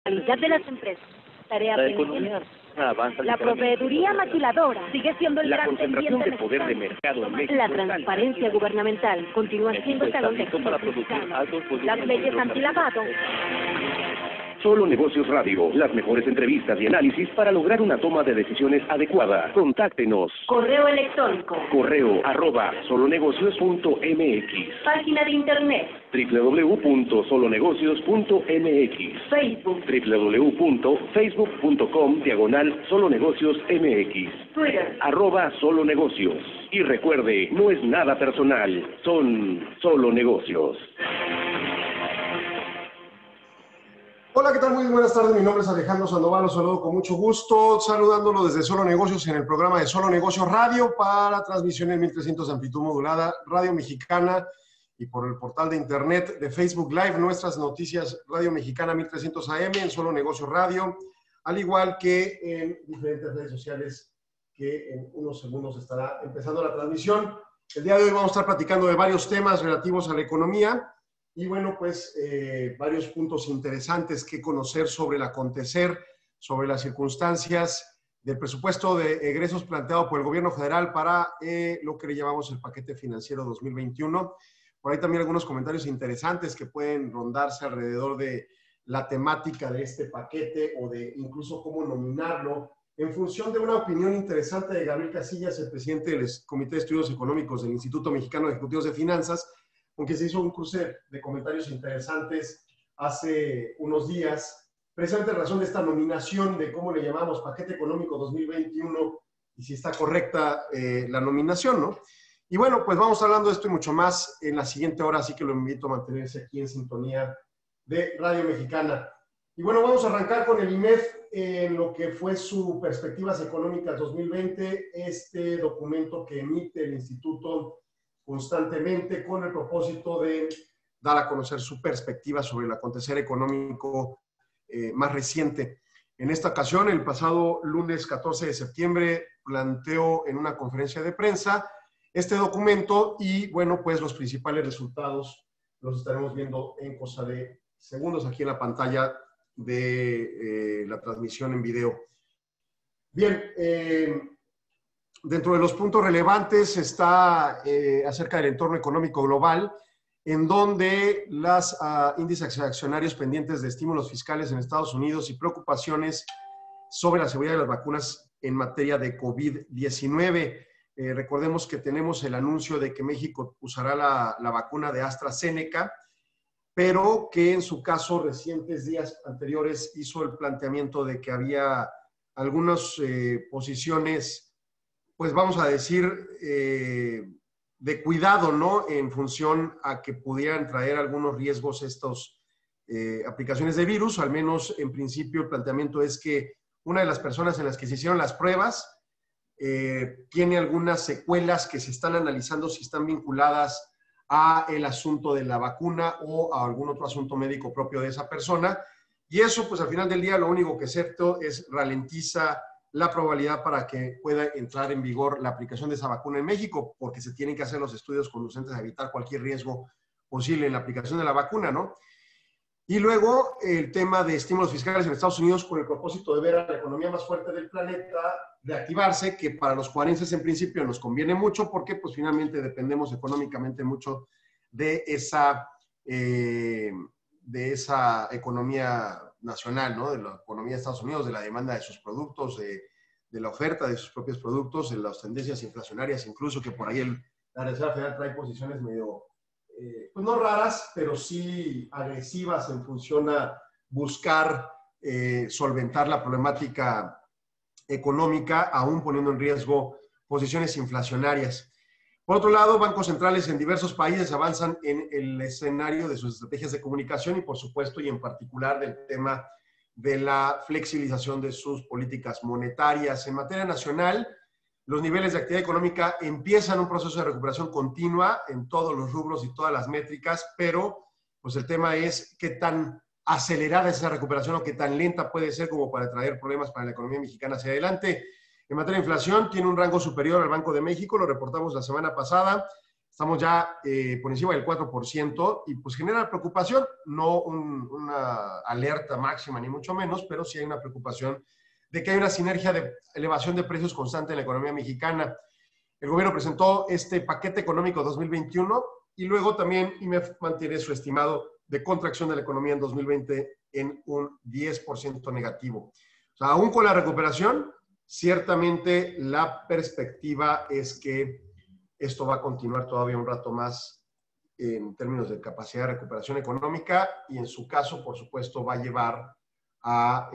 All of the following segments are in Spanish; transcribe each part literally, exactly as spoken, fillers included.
calidad de las empresas. Tarea La pendiente. economía avanza. La proveeduría maquiladora sigue siendo el La gran concentración pendiente de poder de mexicano. mercado en México La es alta. transparencia gubernamental continúa siendo el talón de Aquiles para producir mexicano. altos productos. Las leyes antilavado. Solo Negocios Radio, las mejores entrevistas y análisis para lograr una toma de decisiones adecuada. Contáctenos. Correo electrónico. Correo arroba solonegocios punto m x. Página de internet. doble u doble u doble u punto solonegocios punto m x. Facebook. doble u doble u doble u punto facebook punto com diagonal solonegocios m x. Twitter. Arroba solonegocios. Y recuerde, no es nada personal, son solo negocios. Hola, ¿qué tal? Muy buenas tardes. Mi nombre es Alejandro Sandoval. Los saludo con mucho gusto, saludándolo desde Solo Negocios en el programa de Solo Negocios Radio para transmisión en mil trescientos de amplitud modulada, Radio Mexicana y por el portal de internet de Facebook Live, nuestras noticias Radio Mexicana mil trescientos A M en Solo Negocios Radio, al igual que en diferentes redes sociales que en unos segundos estará empezando la transmisión. El día de hoy vamos a estar platicando de varios temas relativos a la economía. Y bueno, pues eh, varios puntos interesantes que conocer sobre el acontecer, sobre las circunstancias del presupuesto de egresos planteado por el gobierno federal para eh, lo que le llamamos el paquete financiero dos mil veintiuno. Por ahí también algunos comentarios interesantes que pueden rondarse alrededor de la temática de este paquete o de incluso cómo nominarlo, en función de una opinión interesante de Gabriel Casillas, el presidente del Comité de Estudios Económicos del Instituto Mexicano de Ejecutivos de Finanzas, aunque se hizo un cruce de comentarios interesantes hace unos días, precisamente en razón de esta nominación de cómo le llamamos paquete económico dos mil veintiuno y si está correcta eh, la nominación, ¿no? Y bueno, pues vamos hablando de esto y mucho más en la siguiente hora, así que lo invito a mantenerse aquí en sintonía de Radio Mexicana. Y bueno, vamos a arrancar con el I M E F en lo que fue su Perspectivas Económicas dos mil veinte, este documento que emite el Instituto constantemente con el propósito de dar a conocer su perspectiva sobre el acontecer económico eh, más reciente. En esta ocasión, el pasado lunes catorce de septiembre, planteó en una conferencia de prensa este documento y, bueno, pues los principales resultados los estaremos viendo en cosa de segundos aquí en la pantalla de eh, la transmisión en video. Bien, eh, dentro de los puntos relevantes está eh, acerca del entorno económico global, en donde los uh, índices accionarios pendientes de estímulos fiscales en Estados Unidos y preocupaciones sobre la seguridad de las vacunas en materia de COVID diecinueve. Eh, recordemos que tenemos el anuncio de que México usará la, la vacuna de AstraZeneca, pero que en su caso recientes días anteriores hizo el planteamiento de que había algunas eh, posiciones, pues vamos a decir, eh, de cuidado, ¿no? En función a que pudieran traer algunos riesgos estas eh, aplicaciones de virus. Al menos en principio el planteamiento es que una de las personas en las que se hicieron las pruebas eh, tiene algunas secuelas que se están analizando si están vinculadas a el asunto de la vacuna o a algún otro asunto médico propio de esa persona. Y eso, pues al final del día, lo único que es cierto es ralentiza la probabilidad para que pueda entrar en vigor la aplicación de esa vacuna en México, porque se tienen que hacer los estudios conducentes a evitar cualquier riesgo posible en la aplicación de la vacuna, ¿no? Y luego el tema de estímulos fiscales en Estados Unidos con el propósito de ver a la economía más fuerte del planeta reactivarse, que para los cuarenses en principio nos conviene mucho porque pues finalmente dependemos económicamente mucho de esa, eh, de esa economía nacional, ¿no? De la economía de Estados Unidos, de la demanda de sus productos, de, de la oferta de sus propios productos, de las tendencias inflacionarias, incluso que por ahí el, la Reserva Federal trae posiciones medio, eh, pues no raras, pero sí agresivas en función a buscar eh, solventar la problemática económica, aún poniendo en riesgo posiciones inflacionarias. Por otro lado, bancos centrales en diversos países avanzan en el escenario de sus estrategias de comunicación y, por supuesto, y en particular del tema de la flexibilización de sus políticas monetarias. En materia nacional, los niveles de actividad económica empiezan un proceso de recuperación continua en todos los rubros y todas las métricas, pero pues el tema es qué tan acelerada es esa recuperación o qué tan lenta puede ser como para traer problemas para la economía mexicana hacia adelante. En materia de inflación, tiene un rango superior al Banco de México, lo reportamos la semana pasada, Estamos ya eh, por encima del cuatro por ciento y pues genera preocupación, no un, una alerta máxima ni mucho menos, pero sí hay una preocupación de que hay una sinergia de elevación de precios constante en la economía mexicana. El gobierno presentó este paquete económico dos mil veintiuno y luego también I M E F mantiene su estimado de contracción de la economía en dos mil veinte en un diez por ciento negativo. O sea, aún con la recuperación, ciertamente la perspectiva es que esto va a continuar todavía un rato más en términos de capacidad de recuperación económica y en su caso, por supuesto, va a llevar a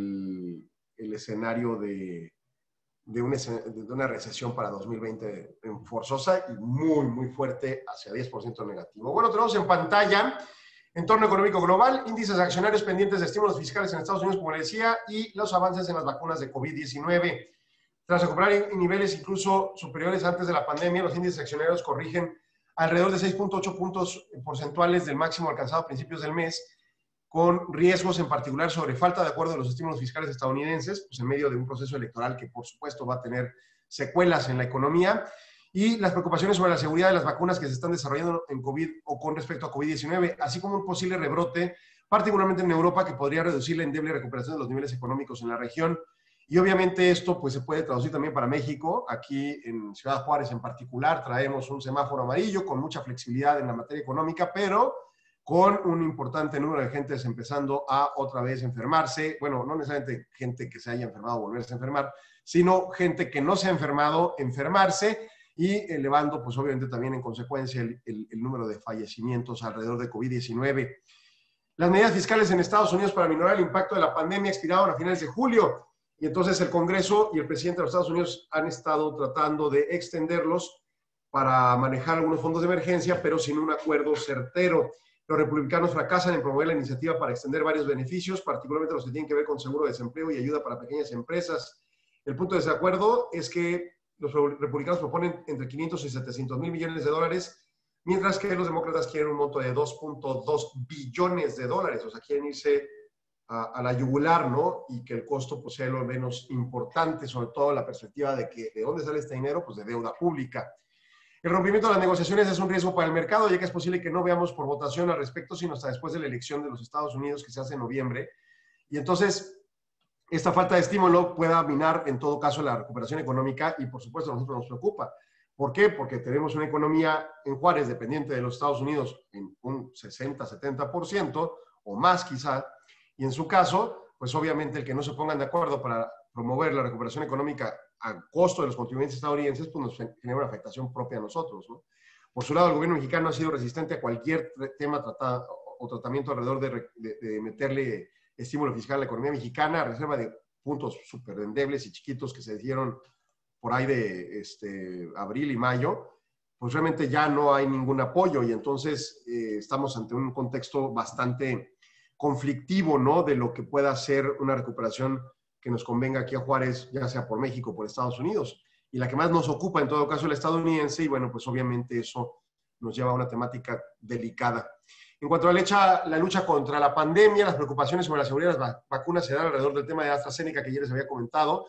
el, el escenario de, de, un, de una recesión para dos mil veinte forzosa y muy, muy fuerte hacia diez por ciento negativo. Bueno, tenemos en pantalla entorno económico global, índices accionarios pendientes de estímulos fiscales en Estados Unidos, como le decía, y los avances en las vacunas de COVID diecinueve. Tras recuperar en niveles incluso superiores antes de la pandemia, los índices accionarios corrigen alrededor de seis punto ocho puntos porcentuales del máximo alcanzado a principios del mes, con riesgos en particular sobre falta de acuerdo de los estímulos fiscales estadounidenses, pues en medio de un proceso electoral que por supuesto va a tener secuelas en la economía, y las preocupaciones sobre la seguridad de las vacunas que se están desarrollando en COVID o con respecto a COVID diecinueve, así como un posible rebrote, particularmente en Europa, que podría reducir la endeble recuperación de los niveles económicos en la región. Y obviamente esto pues, se puede traducir también para México. Aquí en Ciudad Juárez en particular traemos un semáforo amarillo con mucha flexibilidad en la materia económica, pero con un importante número de gentes empezando a otra vez enfermarse. Bueno, no necesariamente gente que se haya enfermado o volverse a enfermar, sino gente que no se ha enfermado, enfermarse y elevando pues obviamente también en consecuencia el, el, el número de fallecimientos alrededor de COVID diecinueve. Las medidas fiscales en Estados Unidos para minorar el impacto de la pandemia expiraron a finales de julio. Y entonces el Congreso y el presidente de los Estados Unidos han estado tratando de extenderlos para manejar algunos fondos de emergencia, pero sin un acuerdo certero. Los republicanos fracasan en promover la iniciativa para extender varios beneficios, particularmente los que tienen que ver con seguro de desempleo y ayuda para pequeñas empresas. El punto de desacuerdo es que los republicanos proponen entre quinientos y setecientos mil millones de dólares, mientras que los demócratas quieren un monto de dos punto dos billones de dólares, o sea, quieren irse a, a la yugular, ¿no? Y que el costo pues, sea lo menos importante, sobre todo la perspectiva de que de dónde sale este dinero, pues de deuda pública. El rompimiento de las negociaciones es un riesgo para el mercado, ya que es posible que no veamos por votación al respecto, sino hasta después de la elección de los Estados Unidos que se hace en noviembre. Y entonces, esta falta de estímulo pueda minar en todo caso la recuperación económica y por supuesto a nosotros nos preocupa. ¿Por qué? Porque tenemos una economía en Juárez dependiente de los Estados Unidos en un sesenta, setenta por ciento o más quizá, y en su caso, pues obviamente el que no se pongan de acuerdo para promover la recuperación económica a costo de los contribuyentes estadounidenses, pues nos genera una afectación propia a nosotros, ¿no? Por su lado, el gobierno mexicano ha sido resistente a cualquier tema tratado, o tratamiento alrededor de, de, de meterle estímulo fiscal a la economía mexicana, a reserva de puntos súper endebles y chiquitos que se dieron por ahí de este, abril y mayo, pues realmente ya no hay ningún apoyo y entonces eh, estamos ante un contexto bastante conflictivo, ¿no? De lo que pueda ser una recuperación que nos convenga aquí a Juárez, ya sea por México o por Estados Unidos. Y la que más nos ocupa en todo caso el estadounidense, y bueno, pues obviamente eso nos lleva a una temática delicada. En cuanto a la lucha, la lucha contra la pandemia, las preocupaciones sobre la seguridad de las vacunas se dan alrededor del tema de AstraZeneca que ya les había comentado,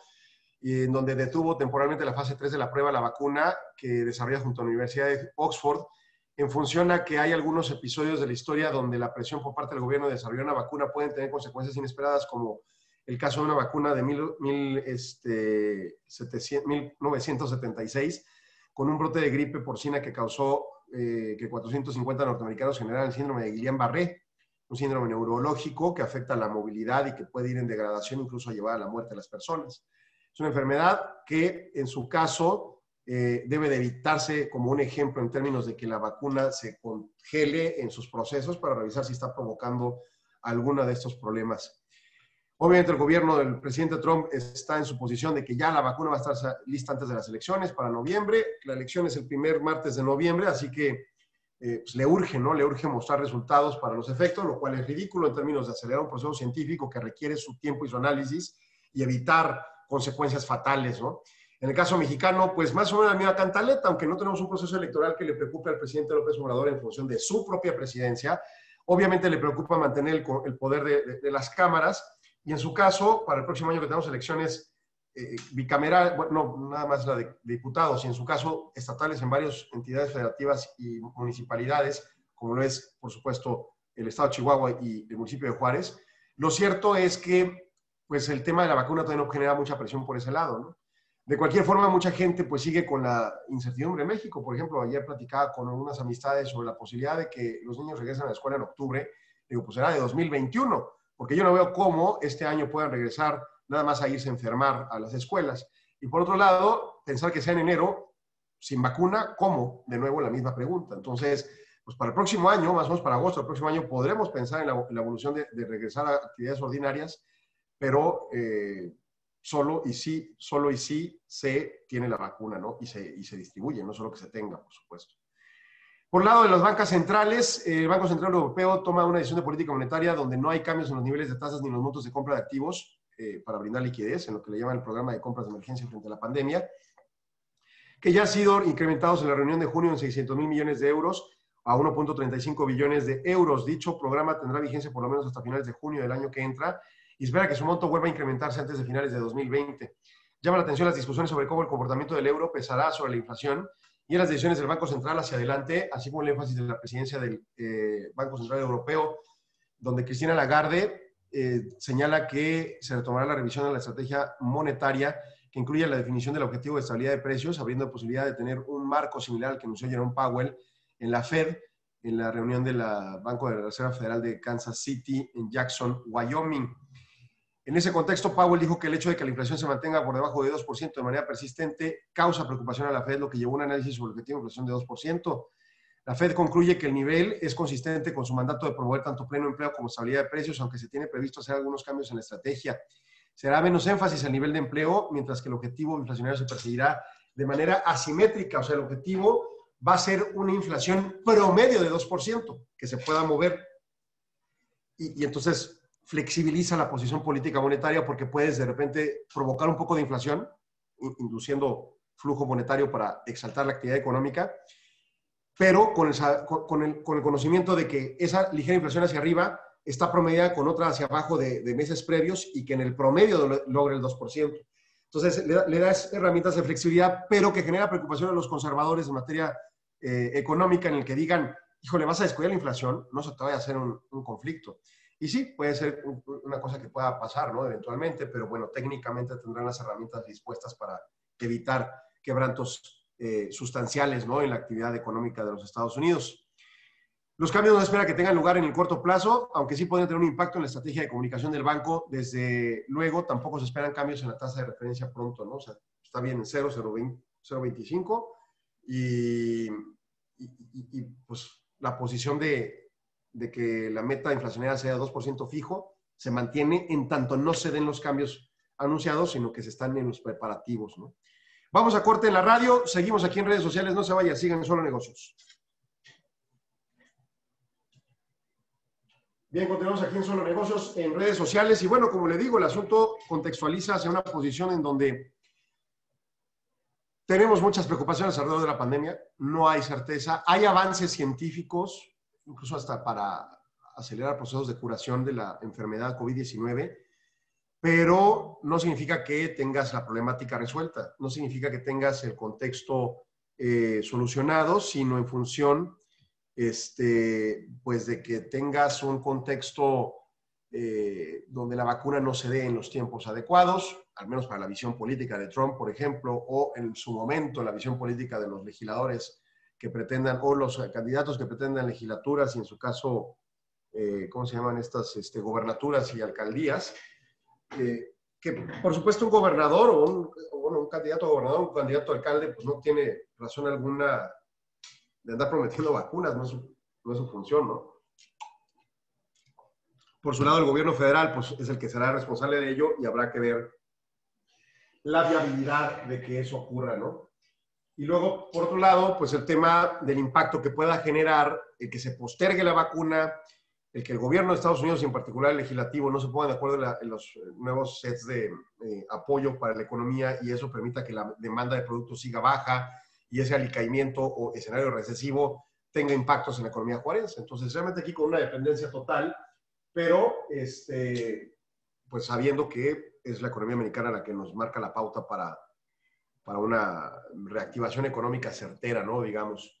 y en donde detuvo temporalmente la fase tres de la prueba de la vacuna que desarrolla junto a la Universidad de Oxford, en función a que hay algunos episodios de la historia donde la presión por parte del gobierno de desarrollar una vacuna pueden tener consecuencias inesperadas, como el caso de una vacuna de mil, mil, este, setecientos, mil novecientos setenta y seis, con un brote de gripe porcina que causó eh, que cuatrocientos cincuenta norteamericanos generaran el síndrome de Guillain-Barré, un síndrome neurológico que afecta la movilidad y que puede ir en degradación, incluso a llevar a la muerte de las personas. Es una enfermedad que, en su caso, eh, debe de evitarse como un ejemplo en términos de que la vacuna se congele en sus procesos para revisar si está provocando alguno de estos problemas. Obviamente el gobierno del presidente Trump está en su posición de que ya la vacuna va a estar lista antes de las elecciones para noviembre. La elección es el primer martes de noviembre, así que eh, pues le urge, ¿no? Le urge mostrar resultados para los efectos, lo cual es ridículo en términos de acelerar un proceso científico que requiere su tiempo y su análisis y evitar consecuencias fatales, ¿no? En el caso mexicano, pues más o menos la misma cantaleta, aunque no tenemos un proceso electoral que le preocupe al presidente López Obrador en función de su propia presidencia. Obviamente le preocupa mantener el, el poder de, de, de las cámaras. Y en su caso, para el próximo año que tenemos elecciones eh, bicameral, bueno, no, nada más la de, de diputados, y en su caso estatales en varias entidades federativas y municipalidades, como lo es, por supuesto, el estado de Chihuahua y el municipio de Juárez. Lo cierto es que pues, el tema de la vacuna todavía no genera mucha presión por ese lado, ¿no? De cualquier forma, mucha gente pues, sigue con la incertidumbre en México. Por ejemplo, ayer platicaba con unas amistades sobre la posibilidad de que los niños regresen a la escuela en octubre. Digo, pues será de dos mil veintiuno, porque yo no veo cómo este año puedan regresar nada más a irse a enfermar a las escuelas. Y por otro lado, pensar que sea en enero sin vacuna, ¿cómo? De nuevo la misma pregunta. Entonces, pues para el próximo año, más o menos para agosto del próximo año, podremos pensar en la, en la evolución de, de regresar a actividades ordinarias, pero eh, solo y sí, solo y sí se tiene la vacuna, ¿no? Y se, y se distribuye, no solo que se tenga, por supuesto. Por el lado de las bancas centrales, el Banco Central Europeo toma una decisión de política monetaria donde no hay cambios en los niveles de tasas ni en los montos de compra de activos eh, para brindar liquidez, en lo que le llaman el programa de compras de emergencia frente a la pandemia, que ya han sido incrementados en la reunión de junio en seiscientos mil millones de euros a uno punto treinta y cinco billones de euros. Dicho programa tendrá vigencia por lo menos hasta finales de junio del año que entra y espera que su monto vuelva a incrementarse antes de finales de dos mil veinte. Llama la atención las discusiones sobre cómo el comportamiento del euro pesará sobre la inflación y en las decisiones del Banco Central hacia adelante, así como el énfasis de la presidencia del eh, Banco Central Europeo, donde Cristina Lagarde eh, señala que se retomará la revisión de la estrategia monetaria que incluye la definición del objetivo de estabilidad de precios, abriendo posibilidad de tener un marco similar al que anunció Jerome Powell en la Fed, en la reunión del Banco de la Reserva Federal de Kansas City, en Jackson, Wyoming. En ese contexto, Powell dijo que el hecho de que la inflación se mantenga por debajo de dos por ciento de manera persistente causa preocupación a la Fed, lo que llevó a un análisis sobre el objetivo de inflación de dos por ciento. La Fed concluye que el nivel es consistente con su mandato de promover tanto pleno empleo como estabilidad de precios, aunque se tiene previsto hacer algunos cambios en la estrategia. Será menos énfasis al nivel de empleo, mientras que el objetivo inflacionario se perseguirá de manera asimétrica. O sea, el objetivo va a ser una inflación promedio de dos por ciento, que se pueda mover. Y, y entonces flexibiliza la posición política monetaria porque puedes de repente provocar un poco de inflación, induciendo flujo monetario para exaltar la actividad económica, pero con el, con el, con el conocimiento de que esa ligera inflación hacia arriba está promediada con otra hacia abajo de, de meses previos y que en el promedio logre el dos por ciento. Entonces, le, le das herramientas de flexibilidad, pero que genera preocupación a los conservadores en materia eh, económica, en el que digan, híjole, vas a descuidar la inflación, no se te vaya a hacer un, un conflicto. Y sí, puede ser un, una cosa que pueda pasar, ¿no? Eventualmente, pero bueno, técnicamente tendrán las herramientas dispuestas para evitar quebrantos eh, sustanciales, ¿no? En la actividad económica de los Estados Unidos. Los cambios no se espera que tengan lugar en el corto plazo, aunque sí pueden tener un impacto en la estrategia de comunicación del banco. Desde luego, tampoco se esperan cambios en la tasa de referencia pronto, ¿no? O sea, está bien en cero, cero punto veinticinco y, y, y, y pues la posición de, de que la meta inflacionaria sea de dos por ciento fijo se mantiene en tanto no se den los cambios anunciados, sino que se están en los preparativos, ¿no? Vamos a corte en la radio, seguimos aquí en redes sociales, no se vaya, sigan Solo Negocios. Bien, continuamos aquí en Solo Negocios, en redes sociales. Y bueno, como le digo, el asunto contextualiza hacia una posición en donde tenemos muchas preocupaciones alrededor de la pandemia. No hay certeza. Hay avances científicos, incluso hasta para acelerar procesos de curación de la enfermedad COVID diecinueve, pero no significa que tengas la problemática resuelta. No significa que tengas el contexto eh, solucionado, sino en función Este, pues de que tengas un contexto eh, donde la vacuna no se dé en los tiempos adecuados, al menos para la visión política de Trump, por ejemplo, o en su momento la visión política de los legisladores que pretendan, o los candidatos que pretendan legislaturas y en su caso, eh, ¿cómo se llaman estas? Este, gobernaturas y alcaldías, eh, que por supuesto un gobernador o un, o bueno, un candidato a gobernador, un candidato a alcalde, pues no tiene razón alguna de andar prometiendo vacunas, no es, su, no es su función, ¿no? Por su lado, el gobierno federal pues, es el que será responsable de ello y habrá que ver la viabilidad de que eso ocurra, ¿no? Y luego, por otro lado, pues el tema del impacto que pueda generar el que se postergue la vacuna, el que el gobierno de Estados Unidos y en particular el legislativo no se pongan de acuerdo en, la, en los nuevos sets de eh, apoyo para la economía y eso permita que la demanda de productos siga baja y ese alicaimiento o escenario recesivo tenga impactos en la economía juarense. Entonces, realmente aquí con una dependencia total, pero este, pues sabiendo que es la economía americana la que nos marca la pauta para, para una reactivación económica certera, ¿no? Digamos.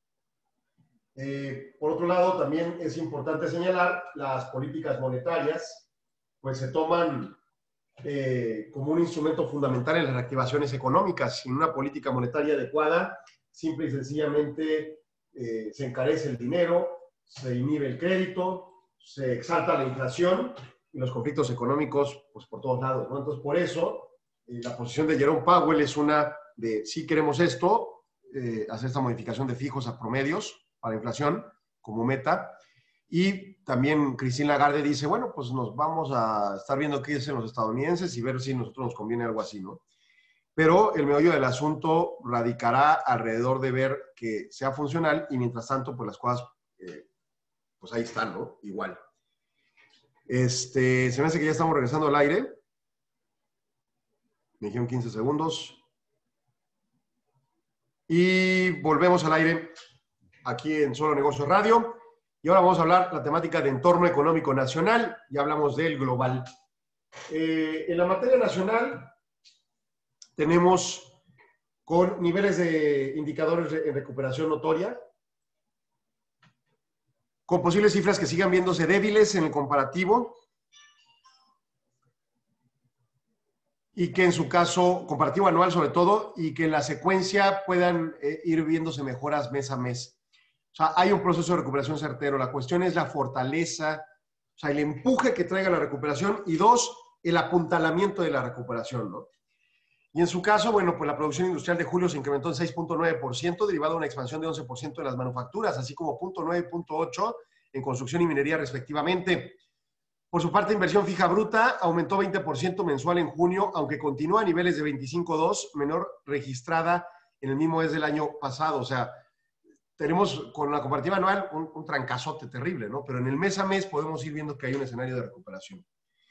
Eh, por otro lado, también es importante señalar las políticas monetarias, pues se toman eh, como un instrumento fundamental en las reactivaciones económicas. Sin una política monetaria adecuada, simple y sencillamente eh, se encarece el dinero, se inhibe el crédito, se exalta la inflación y los conflictos económicos, pues por todos lados, ¿no? Entonces, por eso, eh, la posición de Jerome Powell es una de, si queremos esto, eh, hacer esta modificación de fijos a promedios para inflación como meta. Y también Christine Lagarde dice, bueno, pues nos vamos a estar viendo qué dicen los estadounidenses y ver si a nosotros nos conviene algo así, ¿no? Pero el meollo del asunto radicará alrededor de ver que sea funcional y mientras tanto, pues las cosas, eh, pues ahí están, ¿no? Igual. Este, se me hace que ya estamos regresando al aire. Me dijeron quince segundos. Y volvemos al aire aquí en Solo Negocios Radio. Y ahora vamos a hablar la temática de entorno económico nacional. Ya hablamos del global. Eh, en la materia nacional tenemos con niveles de indicadores en recuperación notoria, con posibles cifras que sigan viéndose débiles en el comparativo y que en su caso, comparativo anual sobre todo, y que en la secuencia puedan eh, ir viéndose mejoras mes a mes. O sea, hay un proceso de recuperación certero. La cuestión es la fortaleza, o sea, el empuje que traiga la recuperación y dos, el apuntalamiento de la recuperación, ¿no? Y en su caso, bueno, pues la producción industrial de julio se incrementó en seis punto nueve por ciento, derivado de una expansión de once por ciento en las manufacturas, así como cero punto nueve y cero punto ocho por ciento en construcción y minería respectivamente. Por su parte, inversión fija bruta aumentó veinte por ciento mensual en junio, aunque continúa a niveles de veinticinco punto dos, menor registrada en el mismo mes del año pasado. O sea, tenemos con la comparativa anual un, un trancazote terrible, ¿no? Pero en el mes a mes podemos ir viendo que hay un escenario de recuperación.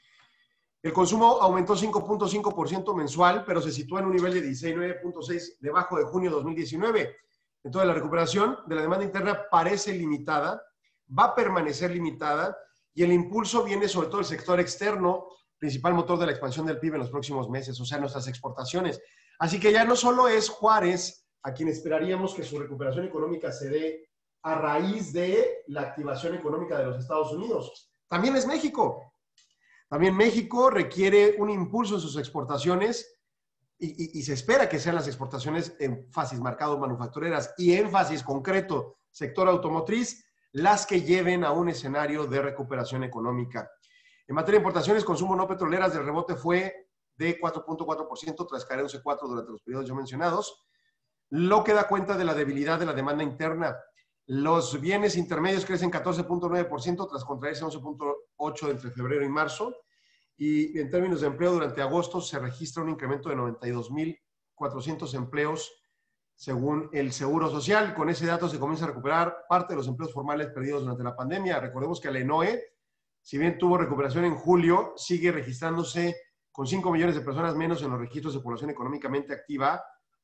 El consumo aumentó cinco punto cinco por ciento mensual, pero se sitúa en un nivel de diecinueve punto seis debajo de junio de dos mil diecinueve. Entonces, la recuperación de la demanda interna parece limitada, va a permanecer limitada, y el impulso viene sobre todo del sector externo, principal motor de la expansión del P I B en los próximos meses, o sea, nuestras exportaciones. Así que ya no solo es Juárez a quien esperaríamos que su recuperación económica se dé a raíz de la activación económica de los Estados Unidos. También es México. También México requiere un impulso en sus exportaciones y, y, y se espera que sean las exportaciones énfasis marcado manufactureras y énfasis concreto sector automotriz las que lleven a un escenario de recuperación económica. En materia de importaciones, consumo no petroleras del rebote fue de cuatro punto cuatro por ciento tras caer once punto cuatro por ciento durante los periodos ya mencionados, lo que da cuenta de la debilidad de la demanda interna. Los bienes intermedios crecen catorce punto nueve por ciento tras contraerse once punto ocho por ciento entre febrero y marzo. Y en términos de empleo, durante agosto se registra un incremento de noventa y dos mil cuatrocientos empleos según el Seguro Social. Con ese dato se comienza a recuperar parte de los empleos formales perdidos durante la pandemia. Recordemos que el ENOE, si bien tuvo recuperación en julio, sigue registrándose con cinco millones de personas menos en los registros de población económicamente activa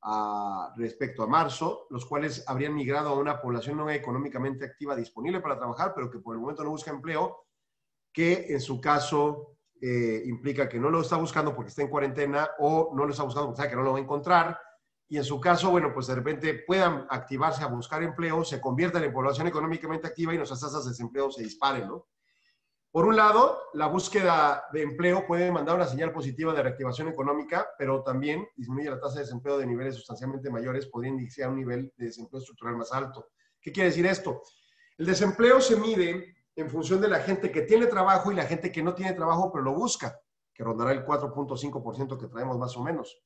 a, respecto a marzo, los cuales habrían migrado a una población no económicamente activa disponible para trabajar, pero que por el momento no busca empleo, que en su caso eh, implica que no lo está buscando porque está en cuarentena o no lo está buscando porque sabe que no lo va a encontrar. Y en su caso, bueno, pues de repente puedan activarse a buscar empleo, se conviertan en población económicamente activa y nuestras tasas de desempleo se disparen, ¿no? Por un lado, la búsqueda de empleo puede mandar una señal positiva de reactivación económica, pero también disminuye la tasa de desempleo de niveles sustancialmente mayores, podría iniciar un nivel de desempleo estructural más alto. ¿Qué quiere decir esto? El desempleo se mide en función de la gente que tiene trabajo y la gente que no tiene trabajo, pero lo busca, que rondará el cuatro punto cinco por ciento que traemos más o menos.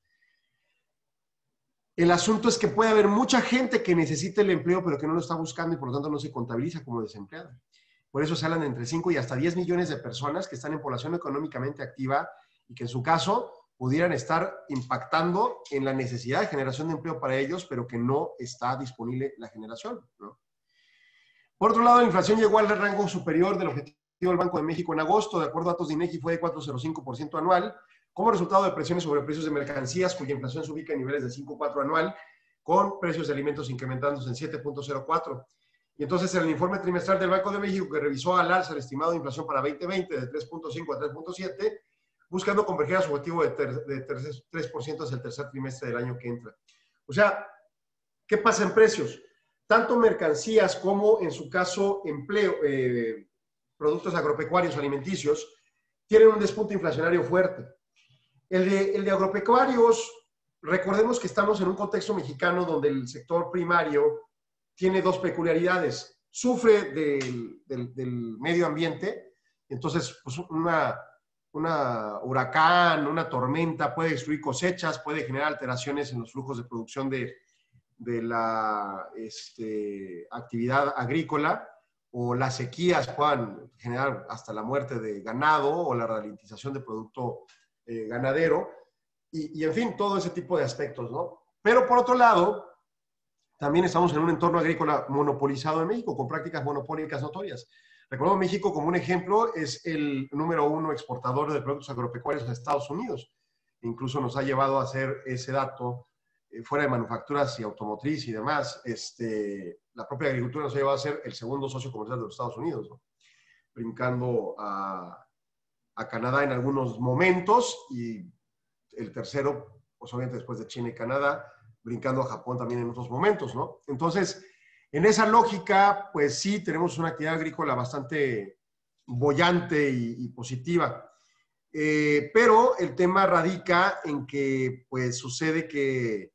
El asunto es que puede haber mucha gente que necesita el empleo, pero que no lo está buscando y por lo tanto no se contabiliza como desempleada. Por eso se hablan de entre cinco y hasta diez millones de personas que están en población económicamente activa y que en su caso pudieran estar impactando en la necesidad de generación de empleo para ellos, pero que no está disponible la generación, ¿no? Por otro lado, la inflación llegó al rango superior del objetivo del Banco de México en agosto. De acuerdo a datos de INEGI, fue de cuatro punto cero cinco por ciento anual, como resultado de presiones sobre precios de mercancías, cuya inflación se ubica en niveles de cinco punto cuatro anual, con precios de alimentos incrementándose en siete punto cero cuatro. Y entonces, en el informe trimestral del Banco de México, que revisó al alza el estimado de inflación para veinte veinte de tres punto cinco a tres punto siete, buscando converger a su objetivo de, ter, de ter, tres por ciento hacia el tercer trimestre del año que entra. O sea, ¿qué pasa en precios? Tanto mercancías como, en su caso, empleo, eh, productos agropecuarios, alimenticios, tienen un despunte inflacionario fuerte. El de, el de agropecuarios, recordemos que estamos en un contexto mexicano donde el sector primario tiene dos peculiaridades. Sufre del, del, del medio ambiente, entonces pues una, una huracán, una tormenta puede destruir cosechas, puede generar alteraciones en los flujos de producción de, de la este, actividad agrícola, o las sequías puedan generar hasta la muerte de ganado o la ralentización de producto eh, ganadero, y, y en fin, todo ese tipo de aspectos, ¿no? Pero por otro lado, también estamos en un entorno agrícola monopolizado en México, con prácticas monopólicas notorias. Recordemos, México como un ejemplo es el número uno exportador de productos agropecuarios a Estados Unidos. Incluso nos ha llevado a hacer ese dato eh, fuera de manufacturas y automotriz y demás. Este, la propia agricultura nos ha llevado a ser el segundo socio comercial de los Estados Unidos, ¿no? Brincando a, a Canadá en algunos momentos, y el tercero, pues obviamente después de China y Canadá, brincando a Japón también en otros momentos, ¿no? Entonces, en esa lógica, pues sí, tenemos una actividad agrícola bastante boyante y, y positiva. Eh, pero el tema radica en que, pues, sucede que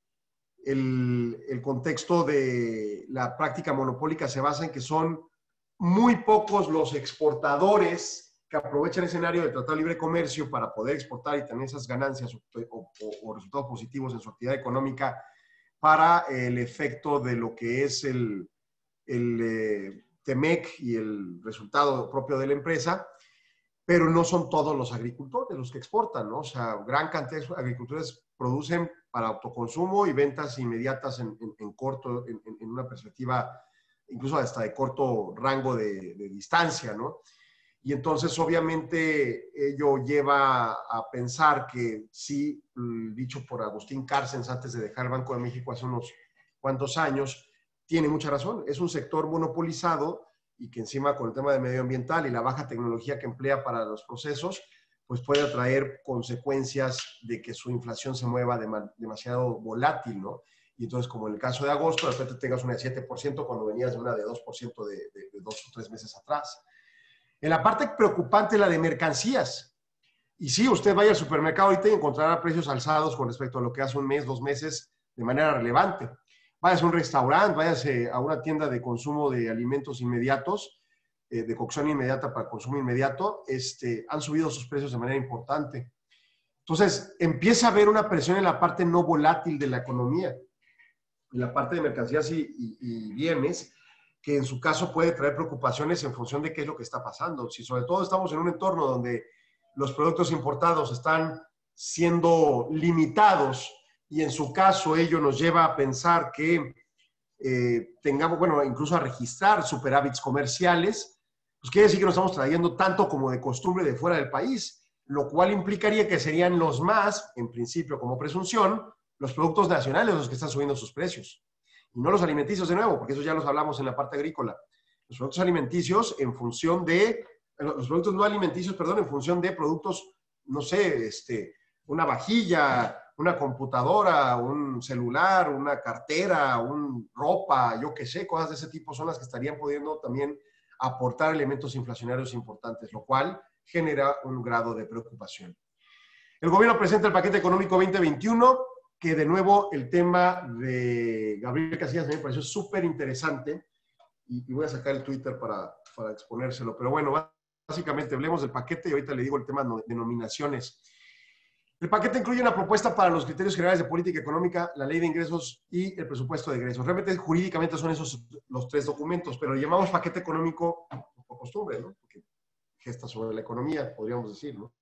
el, el contexto de la práctica monopólica se basa en que son muy pocos los exportadores que aprovechan el escenario del Tratado de Libre Comercio para poder exportar y tener esas ganancias o, o, o resultados positivos en su actividad económica para el efecto de lo que es el, el eh, Temec y el resultado propio de la empresa, pero no son todos los agricultores los que exportan, ¿no? O sea, gran cantidad de agricultores producen para autoconsumo y ventas inmediatas en, en, en corto, en, en una perspectiva incluso hasta de corto rango de, de distancia, ¿no? Y entonces, obviamente, ello lleva a pensar que sí, dicho por Agustín Cárcens antes de dejar el Banco de México hace unos cuantos años, tiene mucha razón. Es un sector monopolizado y que encima con el tema de medioambiental y la baja tecnología que emplea para los procesos, pues puede atraer consecuencias de que su inflación se mueva de demasiado volátil, ¿no? Y entonces, como en el caso de agosto, de repente tengas una de siete por ciento cuando venías de una de dos por ciento de, de, de dos o tres meses atrás. En la parte preocupante, la de mercancías. Y sí, usted vaya al supermercado ahorita y encontrará precios alzados con respecto a lo que hace un mes, dos meses, de manera relevante. Váyase a un restaurante, váyase a una tienda de consumo de alimentos inmediatos, eh, de cocción inmediata para consumo inmediato, este, han subido sus precios de manera importante. Entonces, empieza a haber una presión en la parte no volátil de la economía, en la parte de mercancías y, y, y bienes, que en su caso puede traer preocupaciones en función de qué es lo que está pasando. Si sobre todo estamos en un entorno donde los productos importados están siendo limitados y en su caso ello nos lleva a pensar que eh, tengamos, bueno, incluso a registrar superávits comerciales, pues quiere decir que nos estamos trayendo tanto como de costumbre de fuera del país, lo cual implicaría que serían los más, en principio como presunción, los productos nacionales los que están subiendo sus precios. Y no los alimenticios de nuevo, porque eso ya los hablamos en la parte agrícola. Los productos alimenticios en función de, los productos no alimenticios, perdón, en función de productos, no sé, este, una vajilla, una computadora, un celular, una cartera, un ropa, yo qué sé, cosas de ese tipo son las que estarían pudiendo también aportar elementos inflacionarios importantes, lo cual genera un grado de preocupación. El gobierno presenta el paquete económico veinte veintiuno, que de nuevo el tema de Gabriel Casillas me pareció súper interesante y, y voy a sacar el Twitter para, para exponérselo. Pero bueno, básicamente hablemos del paquete y ahorita le digo el tema de nominaciones. El paquete incluye una propuesta para los criterios generales de política económica, la ley de ingresos y el presupuesto de egresos. Realmente jurídicamente son esos los tres documentos, pero le llamamos paquete económico por costumbre, ¿no? Porque gesta sobre la economía, podríamos decir, ¿no?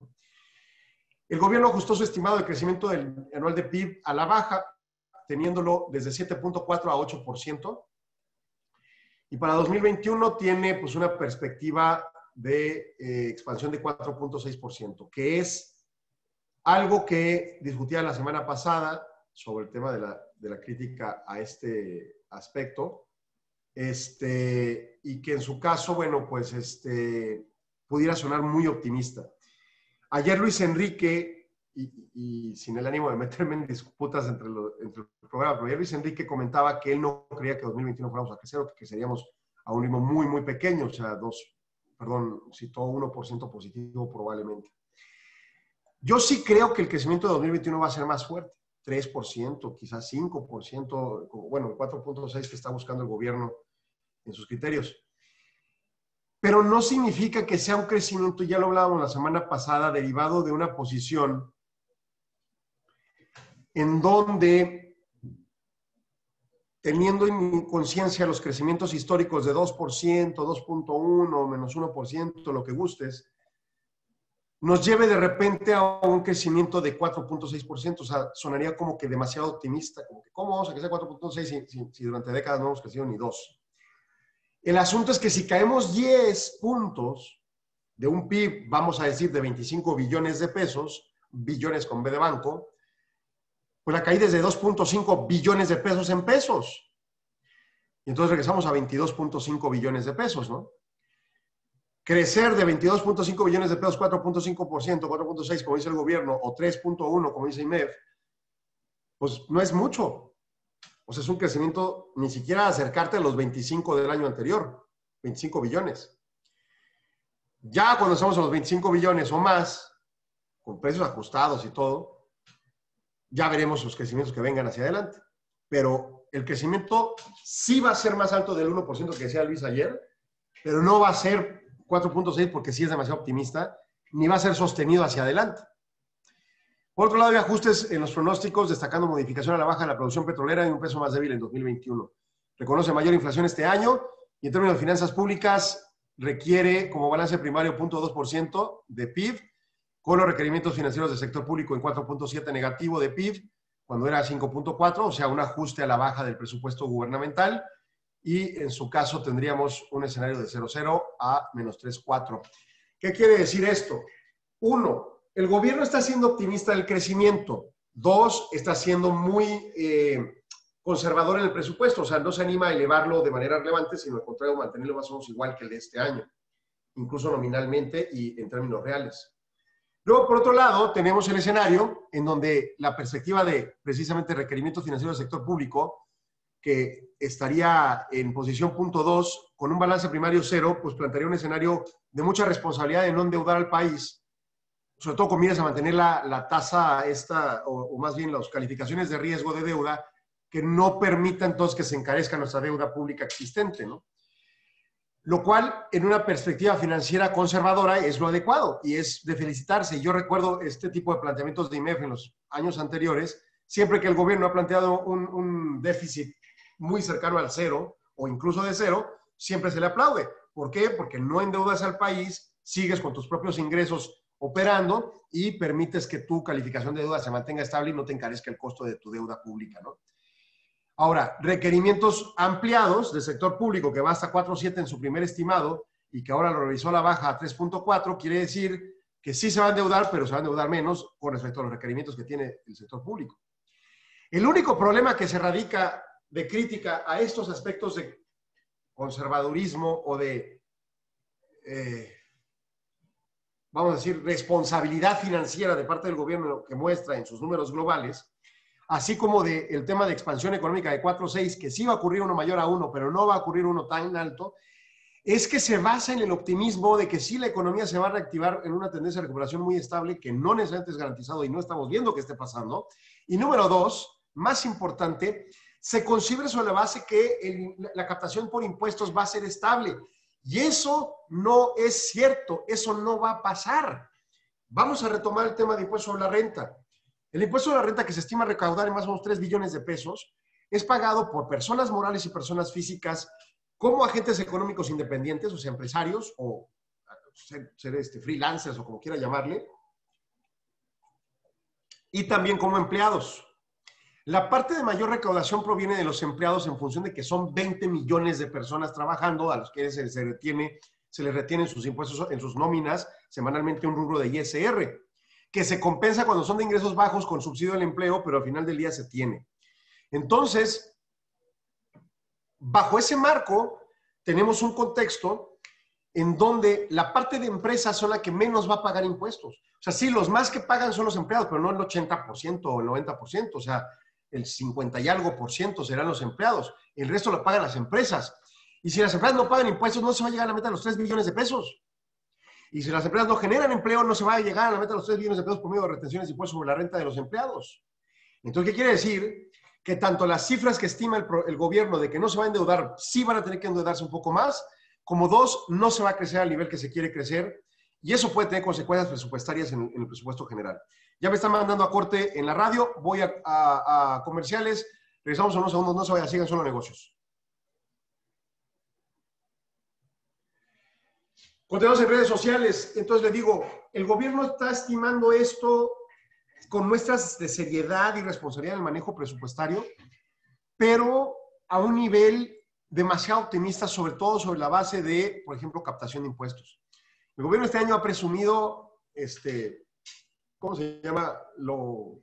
El gobierno ajustó su estimado de crecimiento del anual de P I B a la baja, teniéndolo desde siete punto cuatro a ocho por ciento. Y para dos mil veintiuno tiene pues, una perspectiva de eh, expansión de cuatro punto seis por ciento, que es algo que discutía la semana pasada sobre el tema de la, de la crítica a este aspecto, este, y que en su caso, bueno, pues este, pudiera sonar muy optimista. Ayer Luis Enrique, y, y, y sin el ánimo de meterme en disputas entre, lo, entre el programa, pero ayer Luis Enrique comentaba que él no creía que dos mil veintiuno fuéramos a crecer, o que seríamos a un ritmo muy, muy pequeño, o sea, dos, perdón, citó uno por ciento positivo probablemente. Yo sí creo que el crecimiento de dos mil veintiuno va a ser más fuerte, tres por ciento, quizás cinco por ciento, bueno, el cuatro punto seis por ciento que está buscando el gobierno en sus criterios. Pero no significa que sea un crecimiento, ya lo hablábamos la semana pasada, derivado de una posición en donde, teniendo en conciencia los crecimientos históricos de dos por ciento, dos punto uno, menos uno por ciento, lo que gustes, nos lleve de repente a un crecimiento de cuatro punto seis por ciento. O sea, sonaría como que demasiado optimista, como que ¿cómo vamos a crecer cuatro punto seis si, si, si durante décadas no hemos crecido ni dos? El asunto es que si caemos diez puntos de un P I B, vamos a decir, de veinticinco billones de pesos, billones con B de banco, pues la caída es de dos punto cinco billones de pesos en pesos. Y entonces regresamos a veintidós punto cinco billones de pesos, ¿no? Crecer de veintidós punto cinco billones de pesos, cuatro punto cinco por ciento, cuatro punto seis por ciento como dice el gobierno, o tres punto uno como dice I M E F, pues no es mucho. O sea, es un crecimiento ni siquiera acercarte a los veinticinco del año anterior, veinticinco billones. Ya cuando estamos a los veinticinco billones o más, con precios ajustados y todo, ya veremos los crecimientos que vengan hacia adelante. Pero el crecimiento sí va a ser más alto del uno por ciento que decía Luis ayer, pero no va a ser cuatro punto seis porque sí es demasiado optimista, ni va a ser sostenido hacia adelante. Por otro lado, hay ajustes en los pronósticos, destacando modificación a la baja de la producción petrolera y un peso más débil en dos mil veintiuno. Reconoce mayor inflación este año y en términos de finanzas públicas requiere como balance primario cero punto dos por ciento de P I B, con los requerimientos financieros del sector público en cuatro punto siete negativo de P I B, cuando era cinco punto cuatro, o sea, un ajuste a la baja del presupuesto gubernamental, y en su caso tendríamos un escenario de cero punto cero a menos tres punto cuatro. ¿Qué quiere decir esto? Uno, el gobierno está siendo optimista del crecimiento. Dos, está siendo muy eh, conservador en el presupuesto, o sea, no se anima a elevarlo de manera relevante, sino al contrario, mantenerlo más o menos igual que el de este año, incluso nominalmente y en términos reales. Luego, por otro lado, tenemos el escenario en donde la perspectiva de precisamente requerimientos financieros del sector público, que estaría en posición punto dos, con un balance primario cero, pues plantearía un escenario de mucha responsabilidad de no endeudar al país, sobre todo con miras a mantener la, la tasa esta, o, o más bien las calificaciones de riesgo de deuda, que no permita entonces que se encarezca nuestra deuda pública existente, ¿no? Lo cual, en una perspectiva financiera conservadora, es lo adecuado y es de felicitarse. Yo recuerdo este tipo de planteamientos de I M E F en los años anteriores, siempre que el gobierno ha planteado un, un déficit muy cercano al cero o incluso de cero, siempre se le aplaude. ¿Por qué? Porque no endeudas al país, sigues con tus propios ingresos operando y permites que tu calificación de deuda se mantenga estable y no te encarezca el costo de tu deuda pública, ¿no? Ahora, requerimientos ampliados del sector público que va hasta cuatro punto siete en su primer estimado y que ahora lo revisó a la baja a tres punto cuatro, quiere decir que sí se va a endeudar, pero se va a endeudar menos con respecto a los requerimientos que tiene el sector público. El único problema que se radica de crítica a estos aspectos de conservadurismo o de eh, vamos a decir, responsabilidad financiera de parte del gobierno que muestra en sus números globales, así como del de tema de expansión económica de cuatro punto seis, que sí va a ocurrir uno mayor a uno, pero no va a ocurrir uno tan alto, es que se basa en el optimismo de que sí la economía se va a reactivar en una tendencia de recuperación muy estable, que no necesariamente es garantizado y no estamos viendo que esté pasando. Y número dos, más importante, se concibe sobre la base que el, la captación por impuestos va a ser estable. Y eso no es cierto, eso no va a pasar. Vamos a retomar el tema de impuesto sobre la renta. El impuesto sobre la renta, que se estima recaudar en más o menos tres billones de pesos, es pagado por personas morales y personas físicas como agentes económicos independientes, o sea, empresarios, o ser, ser este, freelancers, o como quiera llamarle, y también como empleados. La parte de mayor recaudación proviene de los empleados en función de que son veinte millones de personas trabajando, a los que se, se, retiene, se les retienen sus impuestos en sus nóminas semanalmente un rubro de I S R, que se compensa cuando son de ingresos bajos con subsidio del empleo, pero al final del día se tiene. Entonces, bajo ese marco, tenemos un contexto en donde la parte de empresas son la que menos va a pagar impuestos. O sea, sí, los más que pagan son los empleados, pero no el ochenta por ciento o el noventa por ciento. O sea, el cincuenta y algo por ciento serán los empleados. El resto lo pagan las empresas. Y si las empresas no pagan impuestos, no se va a llegar a la meta de los tres billones de pesos. Y si las empresas no generan empleo, no se va a llegar a la meta de los tres billones de pesos por medio de retenciones de impuestos sobre la renta de los empleados. Entonces, ¿qué quiere decir? Que tanto las cifras que estima el, el gobierno de que no se va a endeudar, sí van a tener que endeudarse un poco más, como dos, no se va a crecer al nivel que se quiere crecer, y eso puede tener consecuencias presupuestarias en, en el presupuesto general. Ya me están mandando a corte en la radio, voy a, a, a comerciales, regresamos en unos segundos, no se vayan, sigan Solo Negocios. Continuamos en redes sociales, entonces le digo, el gobierno está estimando esto con muestras de seriedad y responsabilidad en el manejo presupuestario, pero a un nivel demasiado optimista, sobre todo sobre la base de, por ejemplo, captación de impuestos. El gobierno este año ha presumido, este, ¿cómo se llama? Lo,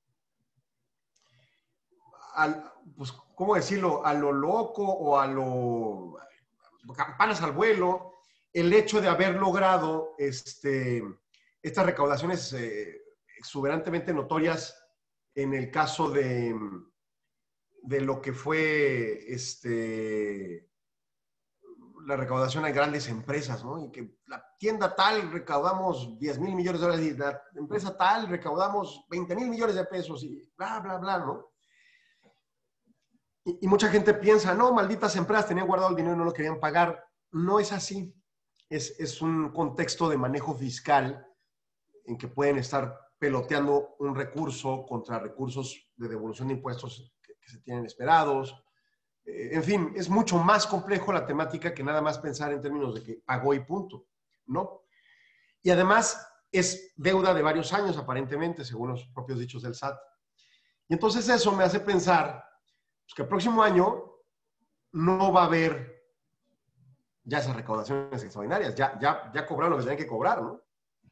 al, pues, ¿cómo decirlo? A lo loco o a lo, campanas al vuelo, el hecho de haber logrado este, estas recaudaciones eh, exuberantemente notorias en el caso de, de lo que fue este, la recaudación a grandes empresas, ¿no? Y que la tienda tal recaudamos diez mil millones de dólares y la empresa tal recaudamos veinte mil millones de pesos y bla, bla, bla, ¿no? Y, y mucha gente piensa, no, malditas empresas tenían guardado el dinero y no lo querían pagar. No es así. Es, es un contexto de manejo fiscal en que pueden estar peloteando un recurso contra recursos de devolución de impuestos que, que se tienen esperados. Eh, en fin, es mucho más complejo la temática que nada más pensar en términos de que pagó y punto, ¿no? Y además es deuda de varios años, aparentemente, según los propios dichos del S A T. Y entonces eso me hace pensar pues, que el próximo año no va a haber ya esas recaudaciones extraordinarias, ya, ya, ya cobraron lo que tenían que cobrar, ¿no?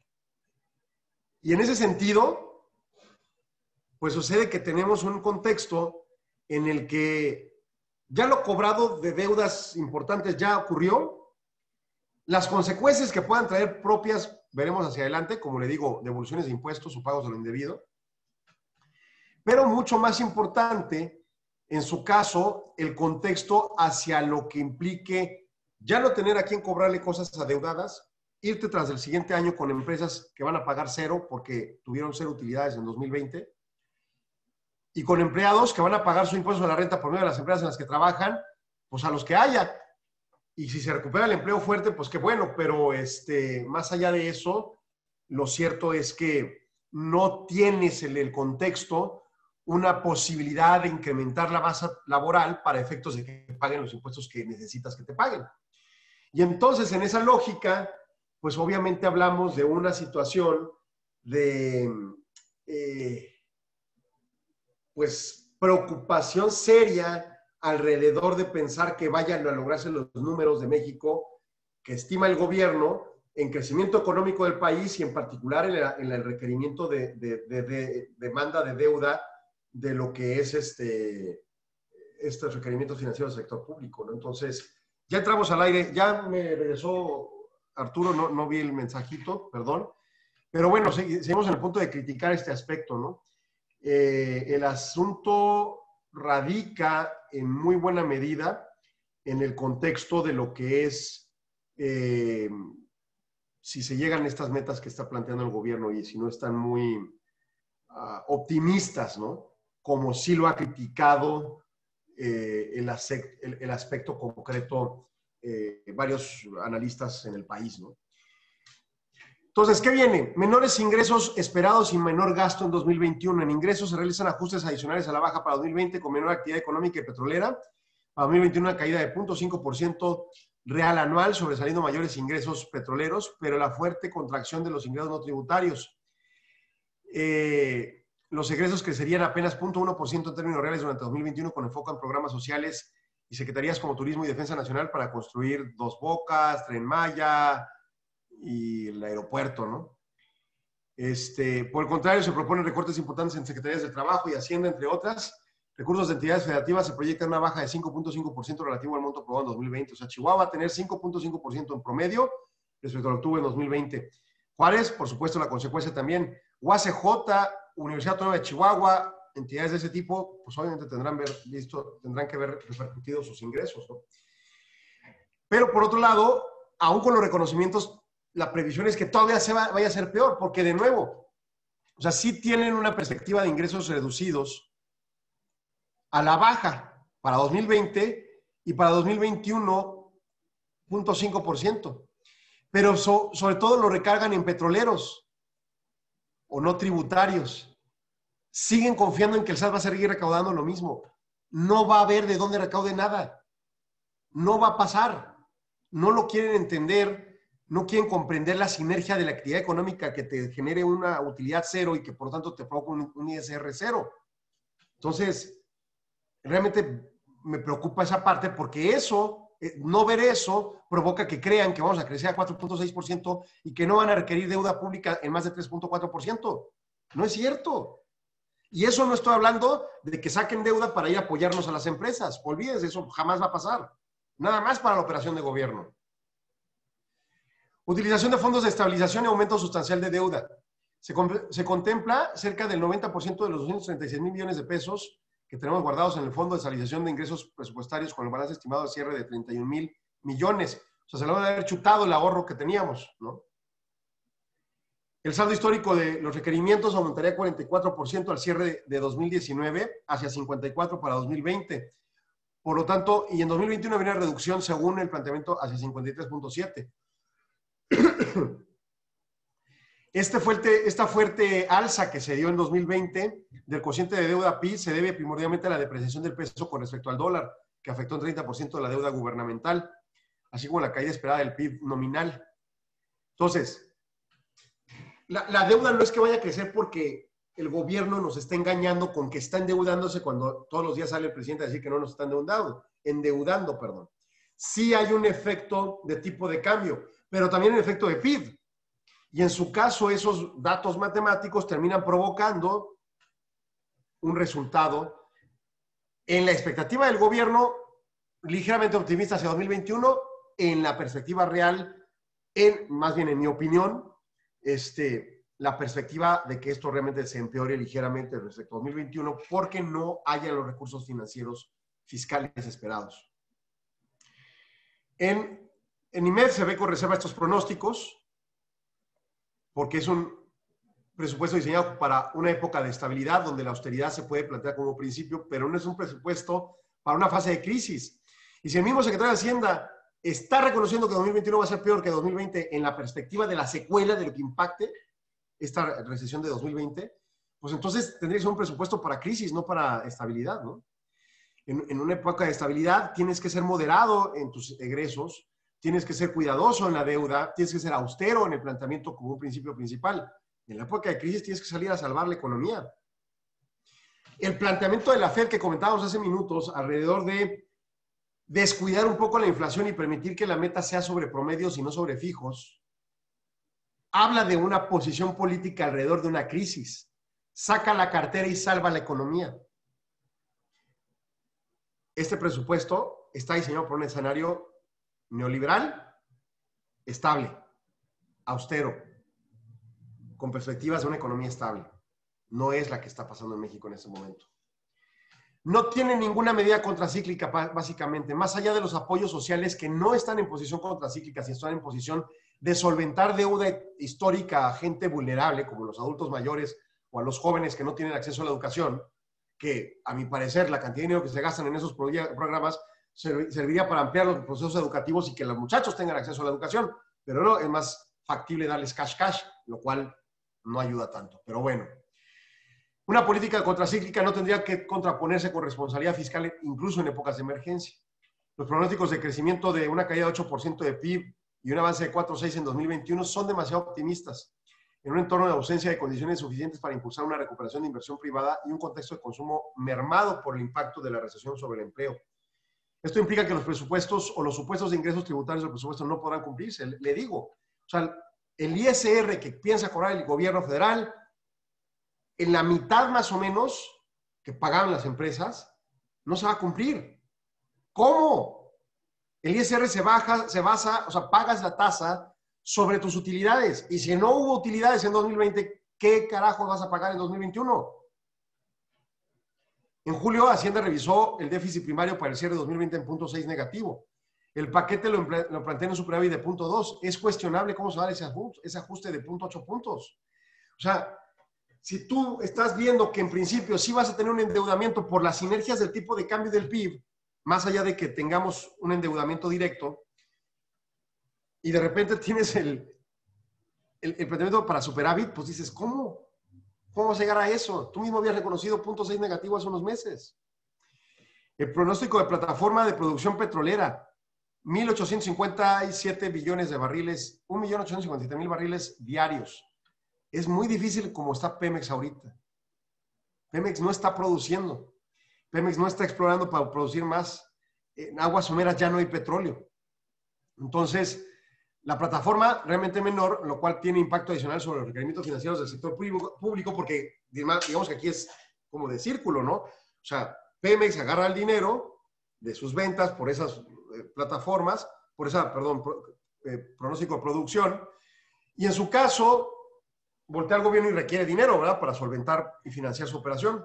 Y en ese sentido, pues sucede que tenemos un contexto en el que ya lo cobrado de deudas importantes ya ocurrió. Las consecuencias que puedan traer propias, veremos hacia adelante, como le digo, devoluciones de impuestos o pagos de lo indebido. Pero mucho más importante, en su caso, el contexto hacia lo que implique ya no tener a quién cobrarle cosas adeudadas, irte tras el siguiente año con empresas que van a pagar cero porque tuvieron cero utilidades en dos mil veinte, y con empleados que van a pagar su impuesto a la renta por medio de las empresas en las que trabajan, pues a los que haya. Y si se recupera el empleo fuerte, pues qué bueno, pero este, más allá de eso, lo cierto es que no tienes en el contexto una posibilidad de incrementar la masa laboral para efectos de que paguen los impuestos que necesitas que te paguen. Y entonces, en esa lógica, pues obviamente hablamos de una situación de, eh, pues, preocupación seria alrededor de pensar que vayan a lograrse los números de México que estima el gobierno en crecimiento económico del país y en particular en, la, en el requerimiento de, de, de, de demanda de deuda de lo que es este, estos requerimientos financieros del sector público, ¿no? Entonces, ya entramos al aire, ya me regresó Arturo, no, no vi el mensajito, perdón, pero bueno, seguimos en el punto de criticar este aspecto, ¿no? Eh, el asunto radica en muy buena medida en el contexto de lo que es eh, si se llegan a estas metas que está planteando el gobierno y si no están muy uh, optimistas, ¿no? Como sí lo ha criticado eh, el, el, el aspecto concreto eh, varios analistas en el país, ¿no? Entonces, ¿qué viene? Menores ingresos esperados y menor gasto en dos mil veintiuno. En ingresos se realizan ajustes adicionales a la baja para dos mil veinte con menor actividad económica y petrolera. Para dos mil veintiuno una caída de cero punto cinco por ciento real anual, sobresaliendo mayores ingresos petroleros, pero la fuerte contracción de los ingresos no tributarios. Eh, los egresos crecerían apenas cero punto uno por ciento en términos reales durante dos mil veintiuno con enfoque en programas sociales y secretarías como Turismo y Defensa Nacional para construir Dos Bocas, Tren Maya y el aeropuerto, ¿no? Este, por el contrario, se proponen recortes importantes en Secretarías de Trabajo y Hacienda, entre otras. Recursos de entidades federativas se proyecta una baja de cinco punto cinco por ciento relativo al monto aprobado en dos mil veinte. O sea, Chihuahua va a tener cinco punto cinco por ciento en promedio respecto a lo que tuvo en dos mil veinte. Juárez, por supuesto, la consecuencia también. U A C J, Universidad Autónoma de Chihuahua, entidades de ese tipo, pues obviamente tendrán, ver, visto, tendrán que ver repercutidos sus ingresos, ¿no? Pero por otro lado, aún con los reconocimientos, la previsión es que todavía se va, vaya a ser peor, porque de nuevo, o sea, sí tienen una perspectiva de ingresos reducidos a la baja para dos mil veinte y para dos mil veintiuno, cero punto cinco por ciento. Pero so, sobre todo lo recargan en petroleros o no tributarios. Siguen confiando en que el S A T va a seguir recaudando lo mismo. No va a haber de dónde recaude nada. No va a pasar. No lo quieren entender, no quieren comprender la sinergia de la actividad económica que te genere una utilidad cero y que por lo tanto te provoca un, un I S R cero. Entonces, realmente me preocupa esa parte porque eso, eh, no ver eso, provoca que crean que vamos a crecer a cuatro punto seis por ciento y que no van a requerir deuda pública en más de tres punto cuatro por ciento. No es cierto. Y eso no estoy hablando de que saquen deuda para ir a apoyarnos a las empresas. Olvídense, eso jamás va a pasar. Nada más para la operación de gobierno. Utilización de fondos de estabilización y aumento sustancial de deuda. Se, se contempla cerca del noventa por ciento de los doscientos treinta y seis mil millones de pesos que tenemos guardados en el Fondo de Estabilización de Ingresos Presupuestarios con el balance estimado de cierre de treinta y un mil millones. O sea, se le van a haber chutado el ahorro que teníamos, ¿no? El saldo histórico de los requerimientos aumentaría cuarenta y cuatro por ciento al cierre de dos mil diecinueve hacia cincuenta y cuatro por ciento para dos mil veinte. Por lo tanto, y en dos mil veintiuno habría una reducción según el planteamiento hacia cincuenta y tres punto siete. Este fuerte, esta fuerte alza que se dio en dos mil veinte del cociente de deuda P I B se debe primordialmente a la depreciación del peso con respecto al dólar, que afectó un treinta por ciento de la deuda gubernamental, así como la caída esperada del P I B nominal. Entonces, la, la deuda no es que vaya a crecer porque el gobierno nos está engañando con que está endeudándose cuando todos los días sale el presidente a decir que no nos está endeudando, endeudando, perdón. Sí hay un efecto de tipo de cambio, pero también un efecto de P I B. Y en su caso, esos datos matemáticos terminan provocando un resultado en la expectativa del gobierno ligeramente optimista hacia dos mil veintiuno, en la perspectiva real, en, más bien en mi opinión, este, la perspectiva de que esto realmente se empeore ligeramente respecto a dos mil veintiuno porque no haya los recursos financieros fiscales esperados. En, en I M E D se ve con reserva estos pronósticos, porque es un presupuesto diseñado para una época de estabilidad donde la austeridad se puede plantear como principio, pero no es un presupuesto para una fase de crisis. Y si el mismo secretario de Hacienda está reconociendo que dos mil veintiuno va a ser peor que dos mil veinte en la perspectiva de la secuela de lo que impacte esta recesión de dos mil veinte, pues entonces tendría que ser un presupuesto para crisis, no para estabilidad, ¿no? En, en una época de estabilidad tienes que ser moderado en tus egresos, tienes que ser cuidadoso en la deuda, tienes que ser austero en el planteamiento como un principio principal. En la época de crisis tienes que salir a salvar la economía. El planteamiento de la Fed que comentábamos hace minutos alrededor de descuidar un poco la inflación y permitir que la meta sea sobre promedios y no sobre fijos, habla de una posición política alrededor de una crisis. Saca la cartera y salva la economía. Este presupuesto está diseñado por un escenario neoliberal, estable, austero, con perspectivas de una economía estable. No es la que está pasando en México en este momento. No tiene ninguna medida contracíclica, básicamente, más allá de los apoyos sociales que no están en posición contracíclica, sino están en posición de solventar deuda histórica a gente vulnerable, como los adultos mayores o a los jóvenes que no tienen acceso a la educación, que, a mi parecer, la cantidad de dinero que se gastan en esos programas serviría para ampliar los procesos educativos y que los muchachos tengan acceso a la educación, pero no, es más factible darles cash cash, lo cual no ayuda tanto. Pero bueno, una política contracíclica no tendría que contraponerse con responsabilidad fiscal incluso en épocas de emergencia. Los pronósticos de crecimiento de una caída de ocho por ciento de P I B y un avance de cuatro punto seis por ciento en dos mil veintiuno son demasiado optimistas, en un entorno de ausencia de condiciones suficientes para impulsar una recuperación de inversión privada y un contexto de consumo mermado por el impacto de la recesión sobre el empleo. Esto implica que los presupuestos o los supuestos de ingresos tributarios del presupuesto no podrán cumplirse. Le digo, o sea, el I S R que piensa cobrar el gobierno federal, en la mitad más o menos que pagaban las empresas, no se va a cumplir. ¿Cómo? El I S R se baja, se basa, o sea, pagas la tasa sobre tus utilidades. Y si no hubo utilidades en dos mil veinte, ¿qué carajo vas a pagar en dos mil veintiuno? En julio, Hacienda revisó el déficit primario para el cierre de dos mil veinte en punto seis negativo. El paquete lo, lo plantea en un superávit de punto dos. Es cuestionable cómo se va a dar ese ajuste, ese ajuste de punto ocho puntos. O sea, si tú estás viendo que en principio sí vas a tener un endeudamiento por las sinergias del tipo de cambio del P I B, más allá de que tengamos un endeudamiento directo, y de repente tienes el, el, el planteamiento para superávit, pues dices, ¿cómo? ¿Cómo vas a llegar a eso? Tú mismo habías reconocido punto seis negativo hace unos meses. El pronóstico de plataforma de producción petrolera, mil ochocientos cincuenta y siete billones de barriles, un millón ochocientos cincuenta y siete mil barriles diarios. Es muy difícil como está Pemex ahorita. Pemex no está produciendo. Pemex no está explorando para producir más. En aguas someras ya no hay petróleo. Entonces, la plataforma realmente menor, lo cual tiene impacto adicional sobre los requerimientos financieros del sector público, porque digamos que aquí es como de círculo, ¿no? O sea, Pemex agarra el dinero de sus ventas por esas eh, plataformas, por esa, perdón, pro, eh, pronóstico de producción, y en su caso, voltea al gobierno y requiere dinero, ¿verdad? Para solventar y financiar su operación.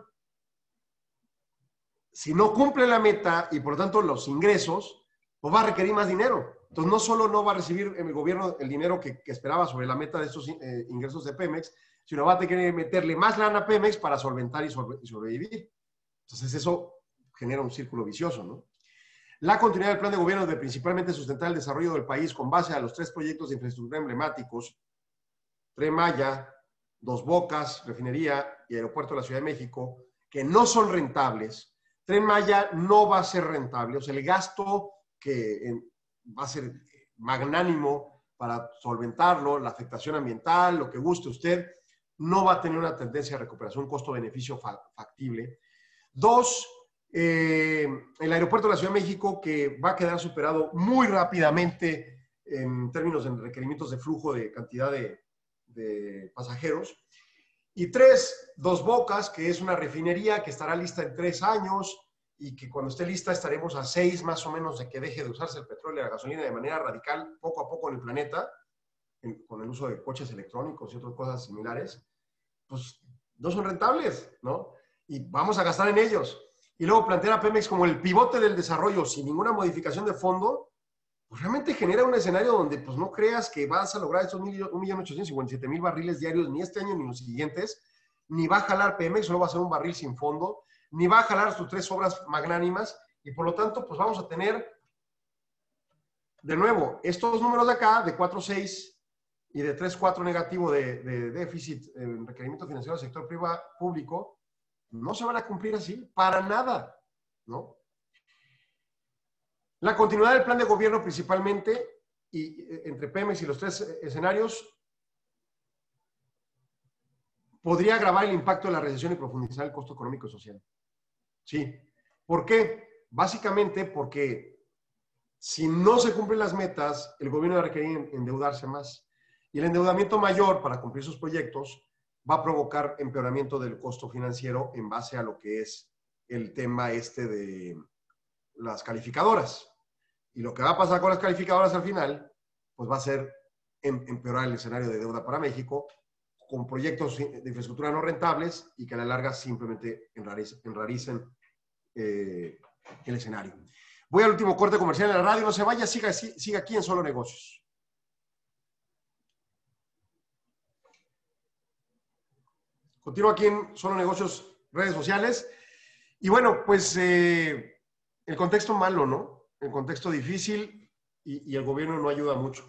Si no cumple la meta y por lo tanto los ingresos, pues va a requerir más dinero. Entonces no solo no va a recibir el gobierno el dinero que, que esperaba sobre la meta de estos eh, ingresos de Pemex, sino va a tener que meterle más lana a Pemex para solventar y, sobre, y sobrevivir. Entonces eso genera un círculo vicioso, ¿no? La continuidad del plan de gobierno de principalmente sustentar el desarrollo del país con base a los tres proyectos de infraestructura emblemáticos, Tren Maya, Dos Bocas, refinería y aeropuerto de la Ciudad de México, que no son rentables. Tren Maya no va a ser rentable, o sea, el gasto que en, va a ser magnánimo para solventarlo, la afectación ambiental, lo que guste usted, no va a tener una tendencia de recuperación, un costo-beneficio factible. Dos, eh, el aeropuerto de la Ciudad de México, que va a quedar superado muy rápidamente en términos de requerimientos de flujo de cantidad de, de pasajeros. Y tres, Dos Bocas, que es una refinería que estará lista en tres años y que cuando esté lista estaremos a seis más o menos de que deje de usarse el petróleo y la gasolina de manera radical poco a poco en el planeta, en, con el uso de coches electrónicos y otras cosas similares, pues no son rentables, ¿no? Y vamos a gastar en ellos. Y luego plantear a Pemex como el pivote del desarrollo sin ninguna modificación de fondo, pues realmente genera un escenario donde pues no creas que vas a lograr estos un millón ochocientos cincuenta y siete mil barriles diarios ni este año ni los siguientes, ni va a jalar Pemex, solo va a ser un barril sin fondo, ni va a jalar sus tres obras magnánimas, y por lo tanto, pues vamos a tener, de nuevo, estos números de acá, de cuatro punto seis y de tres punto cuatro negativo de, de déficit en requerimiento financiero del sector privado, público, no se van a cumplir así, para nada, ¿no? La continuidad del plan de gobierno principalmente, y entre Pemex y los tres escenarios, podría agravar el impacto de la recesión y profundizar el costo económico y social. Sí. ¿Por qué? Básicamente porque si no se cumplen las metas, el gobierno va a requerir endeudarse más. Y el endeudamiento mayor para cumplir sus proyectos va a provocar empeoramiento del costo financiero en base a lo que es el tema este de las calificadoras. Y lo que va a pasar con las calificadoras al final, pues va a ser empeorar el escenario de deuda para México, con proyectos de infraestructura no rentables y que a la larga simplemente enraricen eh, el escenario. Voy al último corte comercial en la radio. No se vaya, siga, siga aquí en Solo Negocios. Continúo aquí en Solo Negocios, redes sociales. Y bueno, pues eh, el contexto malo, ¿no? El contexto difícil y, y el gobierno no ayuda mucho.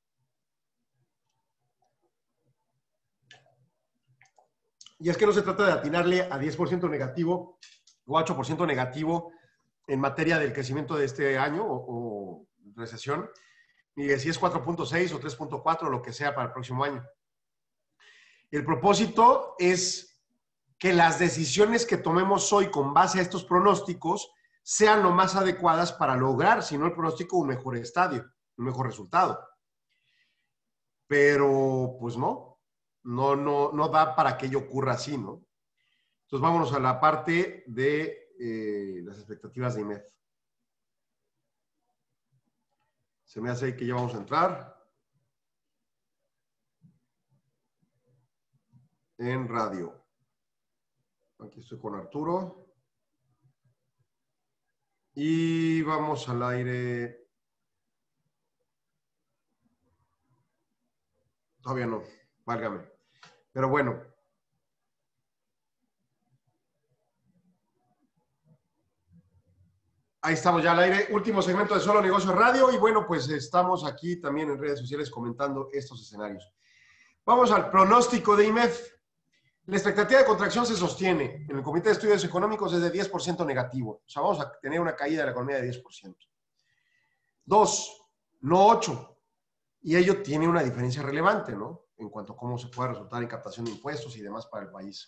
Y es que no se trata de atinarle a diez por ciento negativo o a ocho por ciento negativo en materia del crecimiento de este año o, o recesión, ni de si es cuatro punto seis o tres punto cuatro, lo que sea para el próximo año. El propósito es que las decisiones que tomemos hoy con base a estos pronósticos sean lo más adecuadas para lograr, si no el pronóstico, un mejor estadio, un mejor resultado. Pero, pues no. No, no, no da para que ello ocurra así, ¿no? Entonces vámonos a la parte de eh, las expectativas de I M E F. Se me hace que ya vamos a entrar. en radio. Aquí estoy con Arturo. Y vamos al aire. Todavía no, válgame. Pero bueno. Ahí estamos ya al aire. Último segmento de Solo Negocios Radio. Y bueno, pues estamos aquí también en redes sociales comentando estos escenarios. Vamos al pronóstico de I M E F. La expectativa de contracción se sostiene. En el Comité de Estudios Económicos es de diez por ciento negativo. O sea, vamos a tener una caída de la economía de diez por ciento. Dos, no ocho. Y ello tiene una diferencia relevante, ¿no? En cuanto a cómo se puede resultar en captación de impuestos y demás para el país.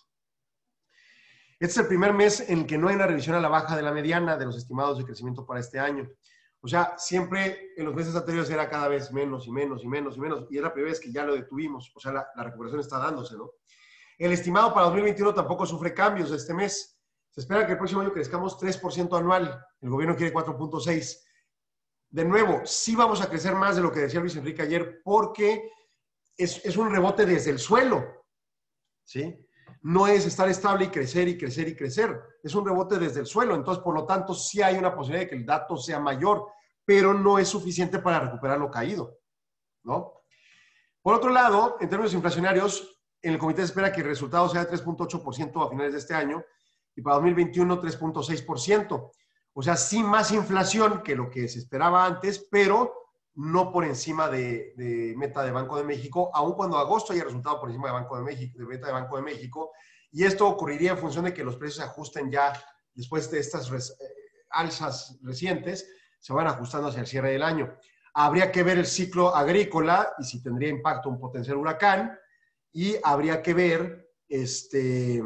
Este es el primer mes en que no hay una revisión a la baja de la mediana de los estimados de crecimiento para este año. O sea, siempre en los meses anteriores era cada vez menos y menos y menos y menos. Y es la primera vez que ya lo detuvimos. O sea, la, la recuperación está dándose, ¿no? El estimado para dos mil veintiuno tampoco sufre cambios de este mes. Se espera que el próximo año crezcamos tres por ciento anual. El gobierno quiere cuatro punto seis por ciento. De nuevo, sí vamos a crecer más de lo que decía Luis Enrique ayer porque es, es un rebote desde el suelo, ¿sí? No es estar estable y crecer y crecer y crecer. Es un rebote desde el suelo. Entonces, por lo tanto, sí hay una posibilidad de que el dato sea mayor, pero no es suficiente para recuperar lo caído, ¿no? Por otro lado, en términos inflacionarios, en el comité se espera que el resultado sea de tres punto ocho por ciento a finales de este año y para dos mil veintiuno tres punto seis por ciento. O sea, sí más inflación que lo que se esperaba antes, pero no por encima de, de meta de Banco de México, aun cuando agosto haya resultado por encima de Banco de México, de meta de Banco de México. Y esto ocurriría en función de que los precios se ajusten ya después de estas res, eh, alzas recientes, se van ajustando hacia el cierre del año. Habría que ver el ciclo agrícola y si tendría impacto un potencial huracán. Y habría que ver este,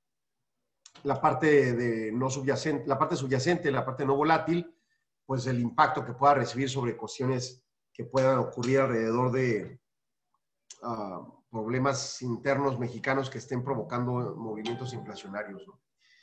la parte de no subyacente, la parte subyacente, la parte no volátil, pues el impacto que pueda recibir sobre cuestiones que puedan ocurrir alrededor de uh, problemas internos mexicanos que estén provocando movimientos inflacionarios, ¿no?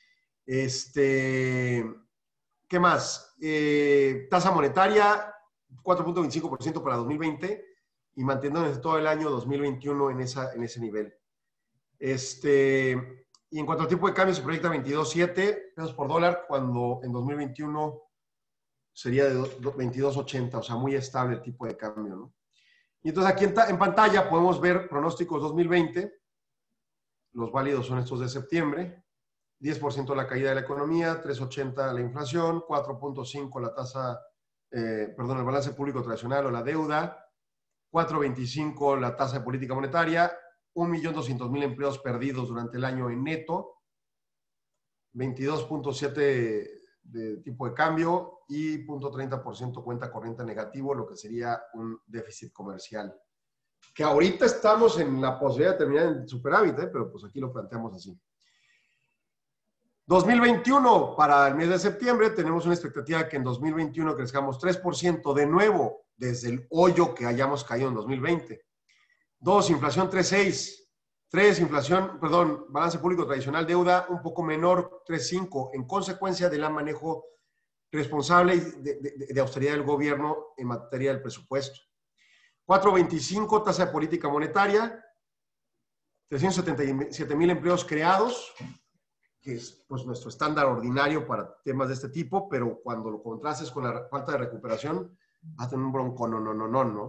Este, ¿qué más? Eh, tasa monetaria, cuatro punto veinticinco por ciento para dos mil veinte. Y manteniéndose todo el año dos mil veintiuno en, esa, en ese nivel. Este, y en cuanto al tipo de cambio, se proyecta veintidós punto siete pesos por dólar, cuando en dos mil veintiuno sería de veintidós punto ochenta, o sea, muy estable el tipo de cambio, ¿no? Y entonces aquí en, en pantalla podemos ver pronósticos dos mil veinte. Los válidos son estos de septiembre. diez por ciento la caída de la economía, tres punto ochenta la inflación, cuatro punto cinco la tasa, eh, perdón, el balance público tradicional o la deuda, cuatro punto veinticinco la tasa de política monetaria, un millón doscientos mil empleos perdidos durante el año en neto, veintidós punto siete de tipo de cambio y cero punto treinta por ciento cuenta corriente negativo, lo que sería un déficit comercial. Que ahorita estamos en la posibilidad de terminar en superávit, ¿eh? Pero pues aquí lo planteamos así. dos mil veintiuno, para el mes de septiembre, tenemos una expectativa de que en dos mil veintiuno crezcamos tres por ciento de nuevo, desde el hoyo que hayamos caído en dos mil veinte. Dos, inflación tres punto seis. Tres, inflación, perdón, balance público tradicional, deuda un poco menor, tres punto cinco, en consecuencia del manejo responsable de, de, de austeridad del gobierno en materia del presupuesto. cuatro punto veinticinco, tasa de política monetaria, trescientos setenta y siete mil empleos creados, que es pues, nuestro estándar ordinario para temas de este tipo, pero cuando lo contrastes con la falta de recuperación, va a tener un bronco, no, no, no, no, no.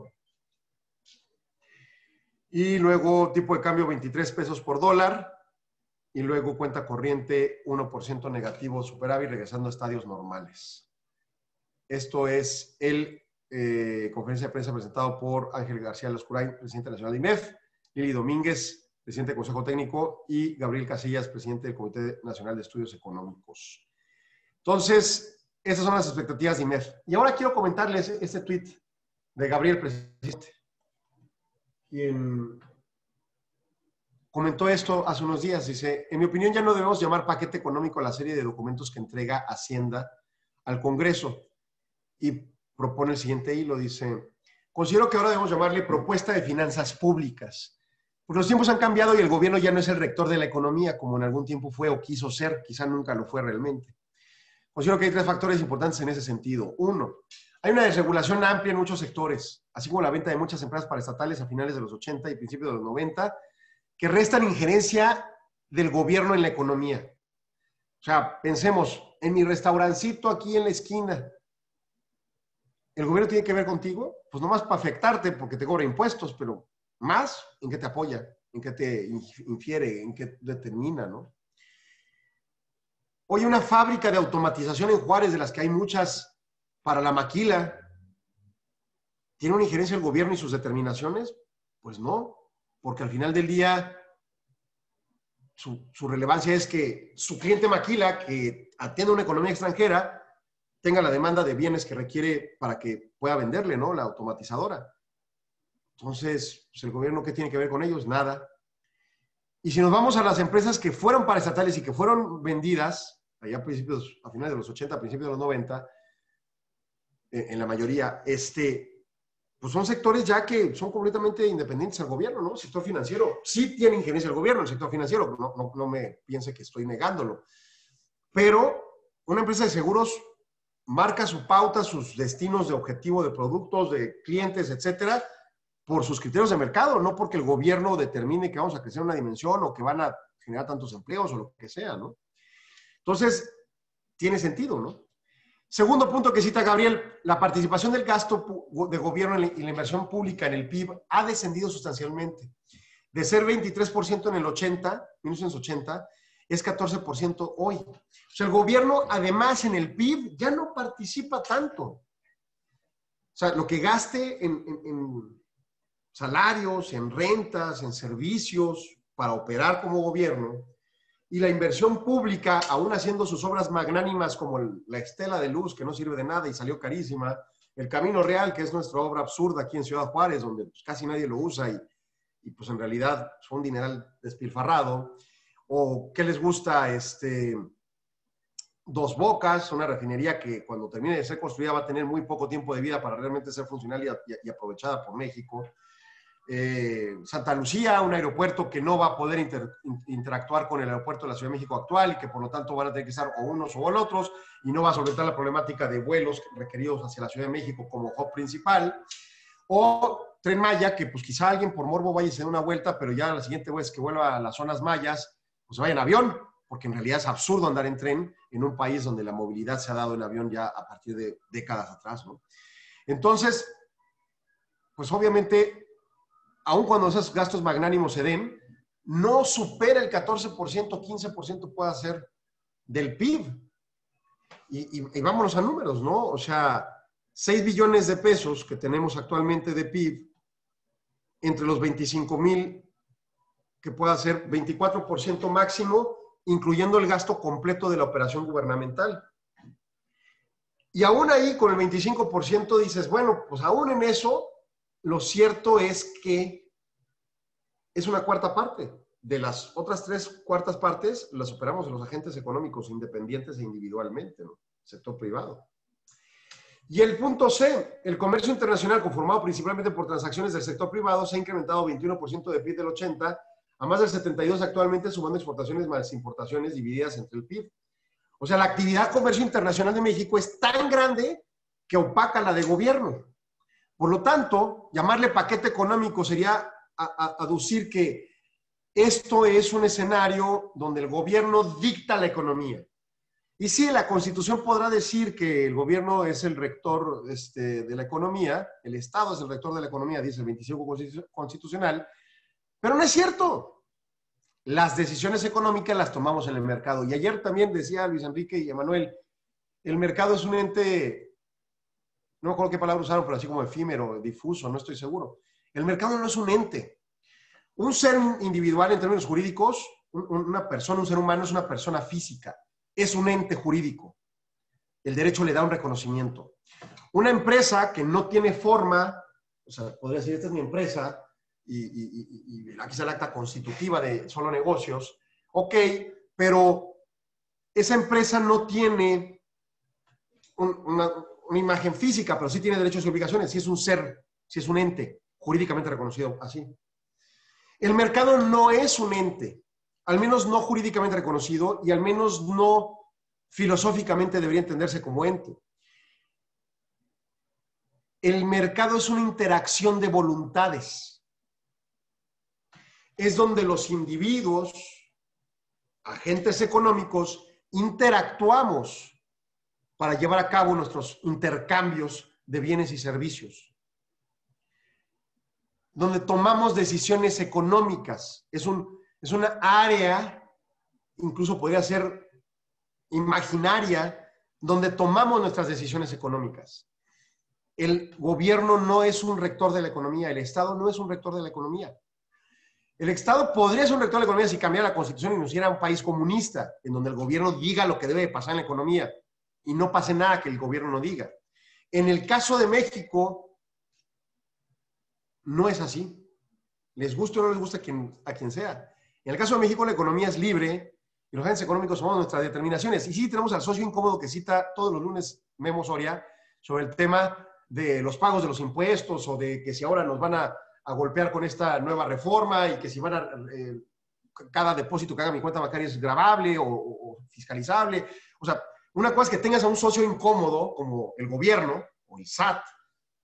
Y luego tipo de cambio veintitrés pesos por dólar, y luego cuenta corriente uno por ciento negativo superávit, regresando a estadios normales. Esto es el eh, conferencia de prensa presentado por Ángel García Lascurain, presidente nacional de I M E F, Lili Domínguez, presidente del Consejo Técnico, y Gabriel Casillas, presidente del Comité Nacional de Estudios Económicos. Entonces, esas son las expectativas de I M E F. Y ahora quiero comentarles este tweet de Gabriel, presidente, quien comentó esto hace unos días. Dice, en mi opinión ya no debemos llamar paquete económico a la serie de documentos que entrega Hacienda al Congreso. Y propone el siguiente hilo, dice, considero que ahora debemos llamarle propuesta de finanzas públicas. Pues los tiempos han cambiado y el gobierno ya no es el rector de la economía como en algún tiempo fue o quiso ser, quizá nunca lo fue realmente. Considero que hay tres factores importantes en ese sentido. Uno, hay una desregulación amplia en muchos sectores, así como la venta de muchas empresas paraestatales a finales de los ochenta y principios de los noventa, que restan injerencia del gobierno en la economía. O sea, pensemos, en mi restaurancito aquí en la esquina, ¿el gobierno tiene que ver contigo? Pues nomás para afectarte porque te cobra impuestos, pero más en qué te apoya, en qué te infiere, en qué determina, ¿no? Hoy una fábrica de automatización en Juárez, de las que hay muchas para la maquila, ¿tiene una injerencia el gobierno y sus determinaciones? Pues no, porque al final del día su, su relevancia es que su cliente maquila, que atiende una economía extranjera, tenga la demanda de bienes que requiere para que pueda venderle, ¿no? La automatizadora. Entonces, pues el gobierno, ¿qué tiene que ver con ellos? Nada. Y si nos vamos a las empresas que fueron paraestatales y que fueron vendidas, allá a principios, a finales de los ochenta, a principios de los noventa, eh, en la mayoría, este, pues son sectores ya que son completamente independientes al gobierno, ¿no? El sector financiero sí tiene injerencia el gobierno, el sector financiero, no, no, no me piense que estoy negándolo. Pero una empresa de seguros marca su pauta, sus destinos de objetivo de productos, de clientes, etcétera, por sus criterios de mercado, no porque el gobierno determine que vamos a crecer en una dimensión o que van a generar tantos empleos o lo que sea, ¿no? Entonces, tiene sentido, ¿no? Segundo punto que cita Gabriel, la participación del gasto de gobierno y la inversión pública en el P I B ha descendido sustancialmente. De ser veintitrés por ciento en el ochenta, mil novecientos ochenta, es catorce por ciento hoy. O sea, el gobierno, además, en el P I B ya no participa tanto. O sea, lo que gaste en, en, en salarios, en rentas, en servicios para operar como gobierno, y la inversión pública, aún haciendo sus obras magnánimas como el, la Estela de Luz, que no sirve de nada y salió carísima, el Camino Real, que es nuestra obra absurda aquí en Ciudad Juárez, donde pues, casi nadie lo usa y, y pues en realidad son un dineral despilfarrado, o qué les gusta, este, Dos Bocas, una refinería que cuando termine de ser construida va a tener muy poco tiempo de vida para realmente ser funcional y, y, y aprovechada por México. Eh, Santa Lucía, un aeropuerto que no va a poder inter, interactuar con el aeropuerto de la Ciudad de México actual y que por lo tanto van a tener que estar o unos o otros y no va a solventar la problemática de vuelos requeridos hacia la Ciudad de México como hub principal. O Tren Maya, que pues quizá alguien por morbo vaya a hacer una vuelta, pero ya la siguiente vez que vuelva a las zonas mayas, pues vaya en avión, porque en realidad es absurdo andar en tren en un país donde la movilidad se ha dado en avión ya a partir de décadas atrás, ¿no? Entonces, pues obviamente, aun cuando esos gastos magnánimos se den, no supera el catorce por ciento, quince por ciento puede ser del P I B. Y, y, y vámonos a números, ¿no? O sea, seis billones de pesos que tenemos actualmente de P I B, entre los veinticinco mil, que pueda ser veinticuatro por ciento máximo, incluyendo el gasto completo de la operación gubernamental. Y aún ahí, con el veinticinco por ciento, dices, bueno, pues aún en eso, lo cierto es que es una cuarta parte. De las otras tres cuartas partes, las operamos los agentes económicos independientes e individualmente, ¿no? Sector privado. Y el punto C, el comercio internacional, conformado principalmente por transacciones del sector privado, se ha incrementado veintiuno por ciento de P I B del ochenta a más del setenta y dos por ciento actualmente, sumando exportaciones más importaciones divididas entre el P I B. O sea, la actividad comercio internacional de México es tan grande que opaca la de gobierno. Por lo tanto, llamarle paquete económico sería a, a, aducir que esto es un escenario donde el gobierno dicta la economía. Y sí, la Constitución podrá decir que el gobierno es el rector este, de la economía, el Estado es el rector de la economía, dice el veinticinco constitucional, pero no es cierto. Las decisiones económicas las tomamos en el mercado. Y ayer también decía Luis Enrique y Emanuel, el mercado es un ente, no me acuerdo qué palabra usaron, pero así como efímero, difuso, no estoy seguro. El mercado no es un ente. Un ser individual en términos jurídicos, una persona, un ser humano es una persona física. Es un ente jurídico. El derecho le da un reconocimiento. Una empresa que no tiene forma, o sea, podría decir, esta es mi empresa, y, y, y, y aquí está el acta constitutiva de Solo Negocios, ok, pero esa empresa no tiene un, una, una imagen física, pero sí tiene derechos y obligaciones, sí es un ser, sí es un ente jurídicamente reconocido así. El mercado no es un ente, al menos no jurídicamente reconocido y al menos no filosóficamente debería entenderse como ente. El mercado es una interacción de voluntades. es donde los individuos, agentes económicos, interactuamos para llevar a cabo nuestros intercambios de bienes y servicios. Donde tomamos decisiones económicas. Es, un, es una área, incluso podría ser imaginaria, donde tomamos nuestras decisiones económicas. El gobierno no es un rector de la economía, el Estado no es un rector de la economía. El Estado podría ser un rector de la economía si cambiara la Constitución y nos hiciera un país comunista, en donde el gobierno diga lo que debe pasar en la economía y no pase nada que el gobierno no diga. En el caso de México, no es así. Les guste o no les guste a quien, a quien sea. En el caso de México, la economía es libre y los agentes económicos somos nuestras determinaciones. Y sí tenemos al socio incómodo que cita todos los lunes Memo Soria sobre el tema de los pagos de los impuestos o de que si ahora nos van a, a golpear con esta nueva reforma y que si van a... Eh, cada depósito que haga mi cuenta bancaria es gravable o, o, o fiscalizable. O sea, una cosa es que tengas a un socio incómodo como el gobierno o el S A T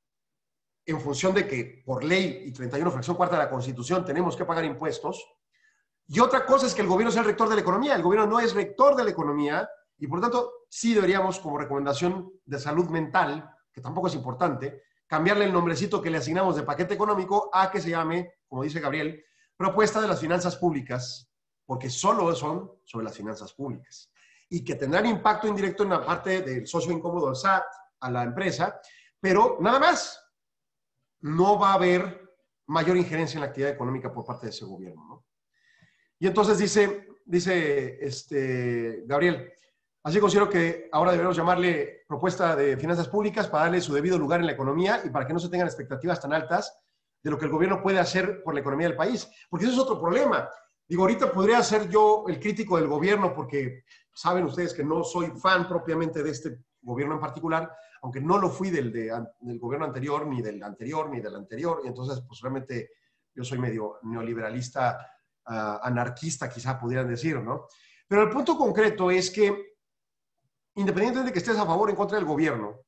en función de que por ley y treinta y uno fracción cuarta de la Constitución tenemos que pagar impuestos. Y otra cosa es que el gobierno sea el rector de la economía. El gobierno no es rector de la economía y por lo tanto sí deberíamos, como recomendación de salud mental, que tampoco es importante, cambiarle el nombrecito que le asignamos de paquete económico a que se llame, como dice Gabriel, propuesta de las finanzas públicas, porque solo son sobre las finanzas públicas y que tendrán impacto indirecto en la parte del socio incómodo del S A T a la empresa, pero nada más. No va a haber mayor injerencia en la actividad económica por parte de ese gobierno, ¿no? Y entonces dice, dice este, Gabriel, así considero que ahora debemos llamarle propuesta de finanzas públicas para darle su debido lugar en la economía y para que no se tengan expectativas tan altas de lo que el gobierno puede hacer por la economía del país. Porque eso es otro problema. Digo, ahorita podría ser yo el crítico del gobierno porque saben ustedes que no soy fan propiamente de este gobierno en particular, aunque no lo fui del, de, del gobierno anterior, ni del anterior, ni del anterior, y entonces pues realmente yo soy medio neoliberalista, uh, anarquista quizá pudieran decir, ¿no? Pero el punto concreto es que, independientemente de que estés a favor o en contra del gobierno,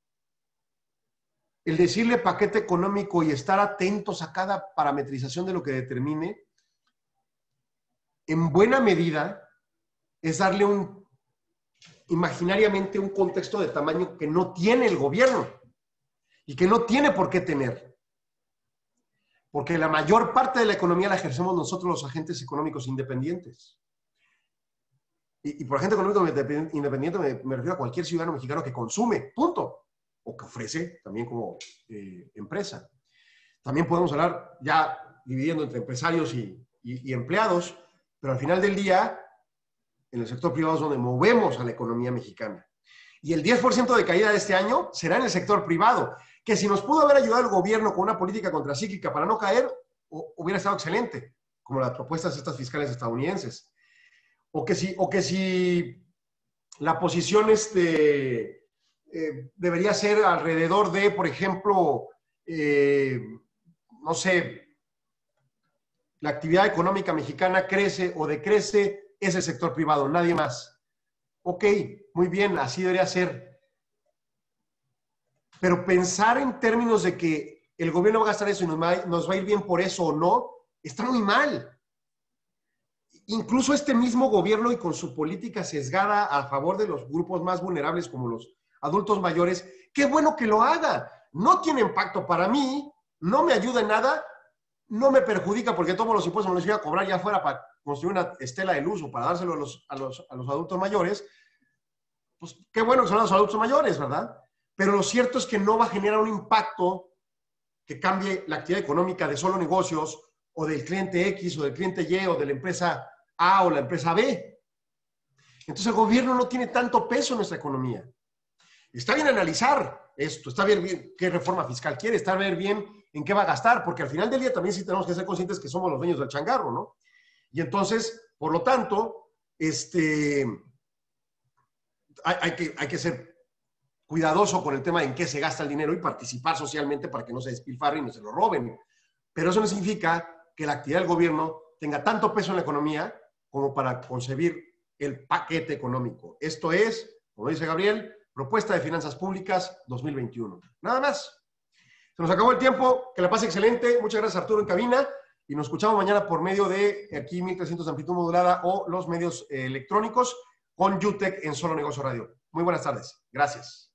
el decirle paquete económico y estar atentos a cada parametrización de lo que determine, en buena medida, es darle un imaginariamente un contexto de tamaño que no tiene el gobierno y que no tiene por qué tener. Porque la mayor parte de la economía la ejercemos nosotros los agentes económicos independientes. Y, y por agente económico independiente me, me refiero a cualquier ciudadano mexicano que consume, punto. O que ofrece también como eh, empresa. También podemos hablar ya dividiendo entre empresarios y, y, y empleados, pero al final del día en el sector privado es donde movemos a la economía mexicana. Y el diez por ciento de caída de este año será en el sector privado, que si nos pudo haber ayudado el gobierno con una política contracíclica para no caer, hubiera estado excelente, como las propuestas estas fiscales estadounidenses. O que si, o que si la posición este, eh, debería ser alrededor de, por ejemplo, eh, no sé, la actividad económica mexicana crece o decrece, es el sector privado, nadie más. Ok, muy bien, así debería ser. Pero pensar en términos de que el gobierno va a gastar eso y nos va, nos va a ir bien por eso o no, está muy mal. Incluso este mismo gobierno y con su política sesgada a favor de los grupos más vulnerables como los adultos mayores, qué bueno que lo haga. No tiene impacto para mí, no me ayuda en nada, no me perjudica porque todos los impuestos me los iba a cobrar ya fuera para construir una estela de luz o para dárselo a los, a los, a los adultos mayores. Pues qué bueno que son los adultos mayores, ¿verdad? Pero lo cierto es que no va a generar un impacto que cambie la actividad económica de solo negocios o del cliente X o del cliente Y o de la empresa A o la empresa B. Entonces el gobierno no tiene tanto peso en nuestra economía. Está bien analizar esto, está bien, bien qué reforma fiscal quiere, está bien bien en qué va a gastar, porque al final del día también sí tenemos que ser conscientes que somos los dueños del changarro, ¿no? Y entonces, por lo tanto, este, hay, hay, que, hay que ser cuidadoso con el tema de en qué se gasta el dinero y participar socialmente para que no se despilfarre y no se lo roben. Pero eso no significa que la actividad del gobierno tenga tanto peso en la economía como para concebir el paquete económico. Esto es, como dice Gabriel, propuesta de finanzas públicas dos mil veintiuno. Nada más. Se nos acabó el tiempo. Que la pase excelente. Muchas gracias, Arturo, en cabina. y nos escuchamos mañana por medio de aquí mil trescientos de amplitud modulada o los medios eh, electrónicos con UTEC en Solo Negocio Radio. Muy buenas tardes. Gracias.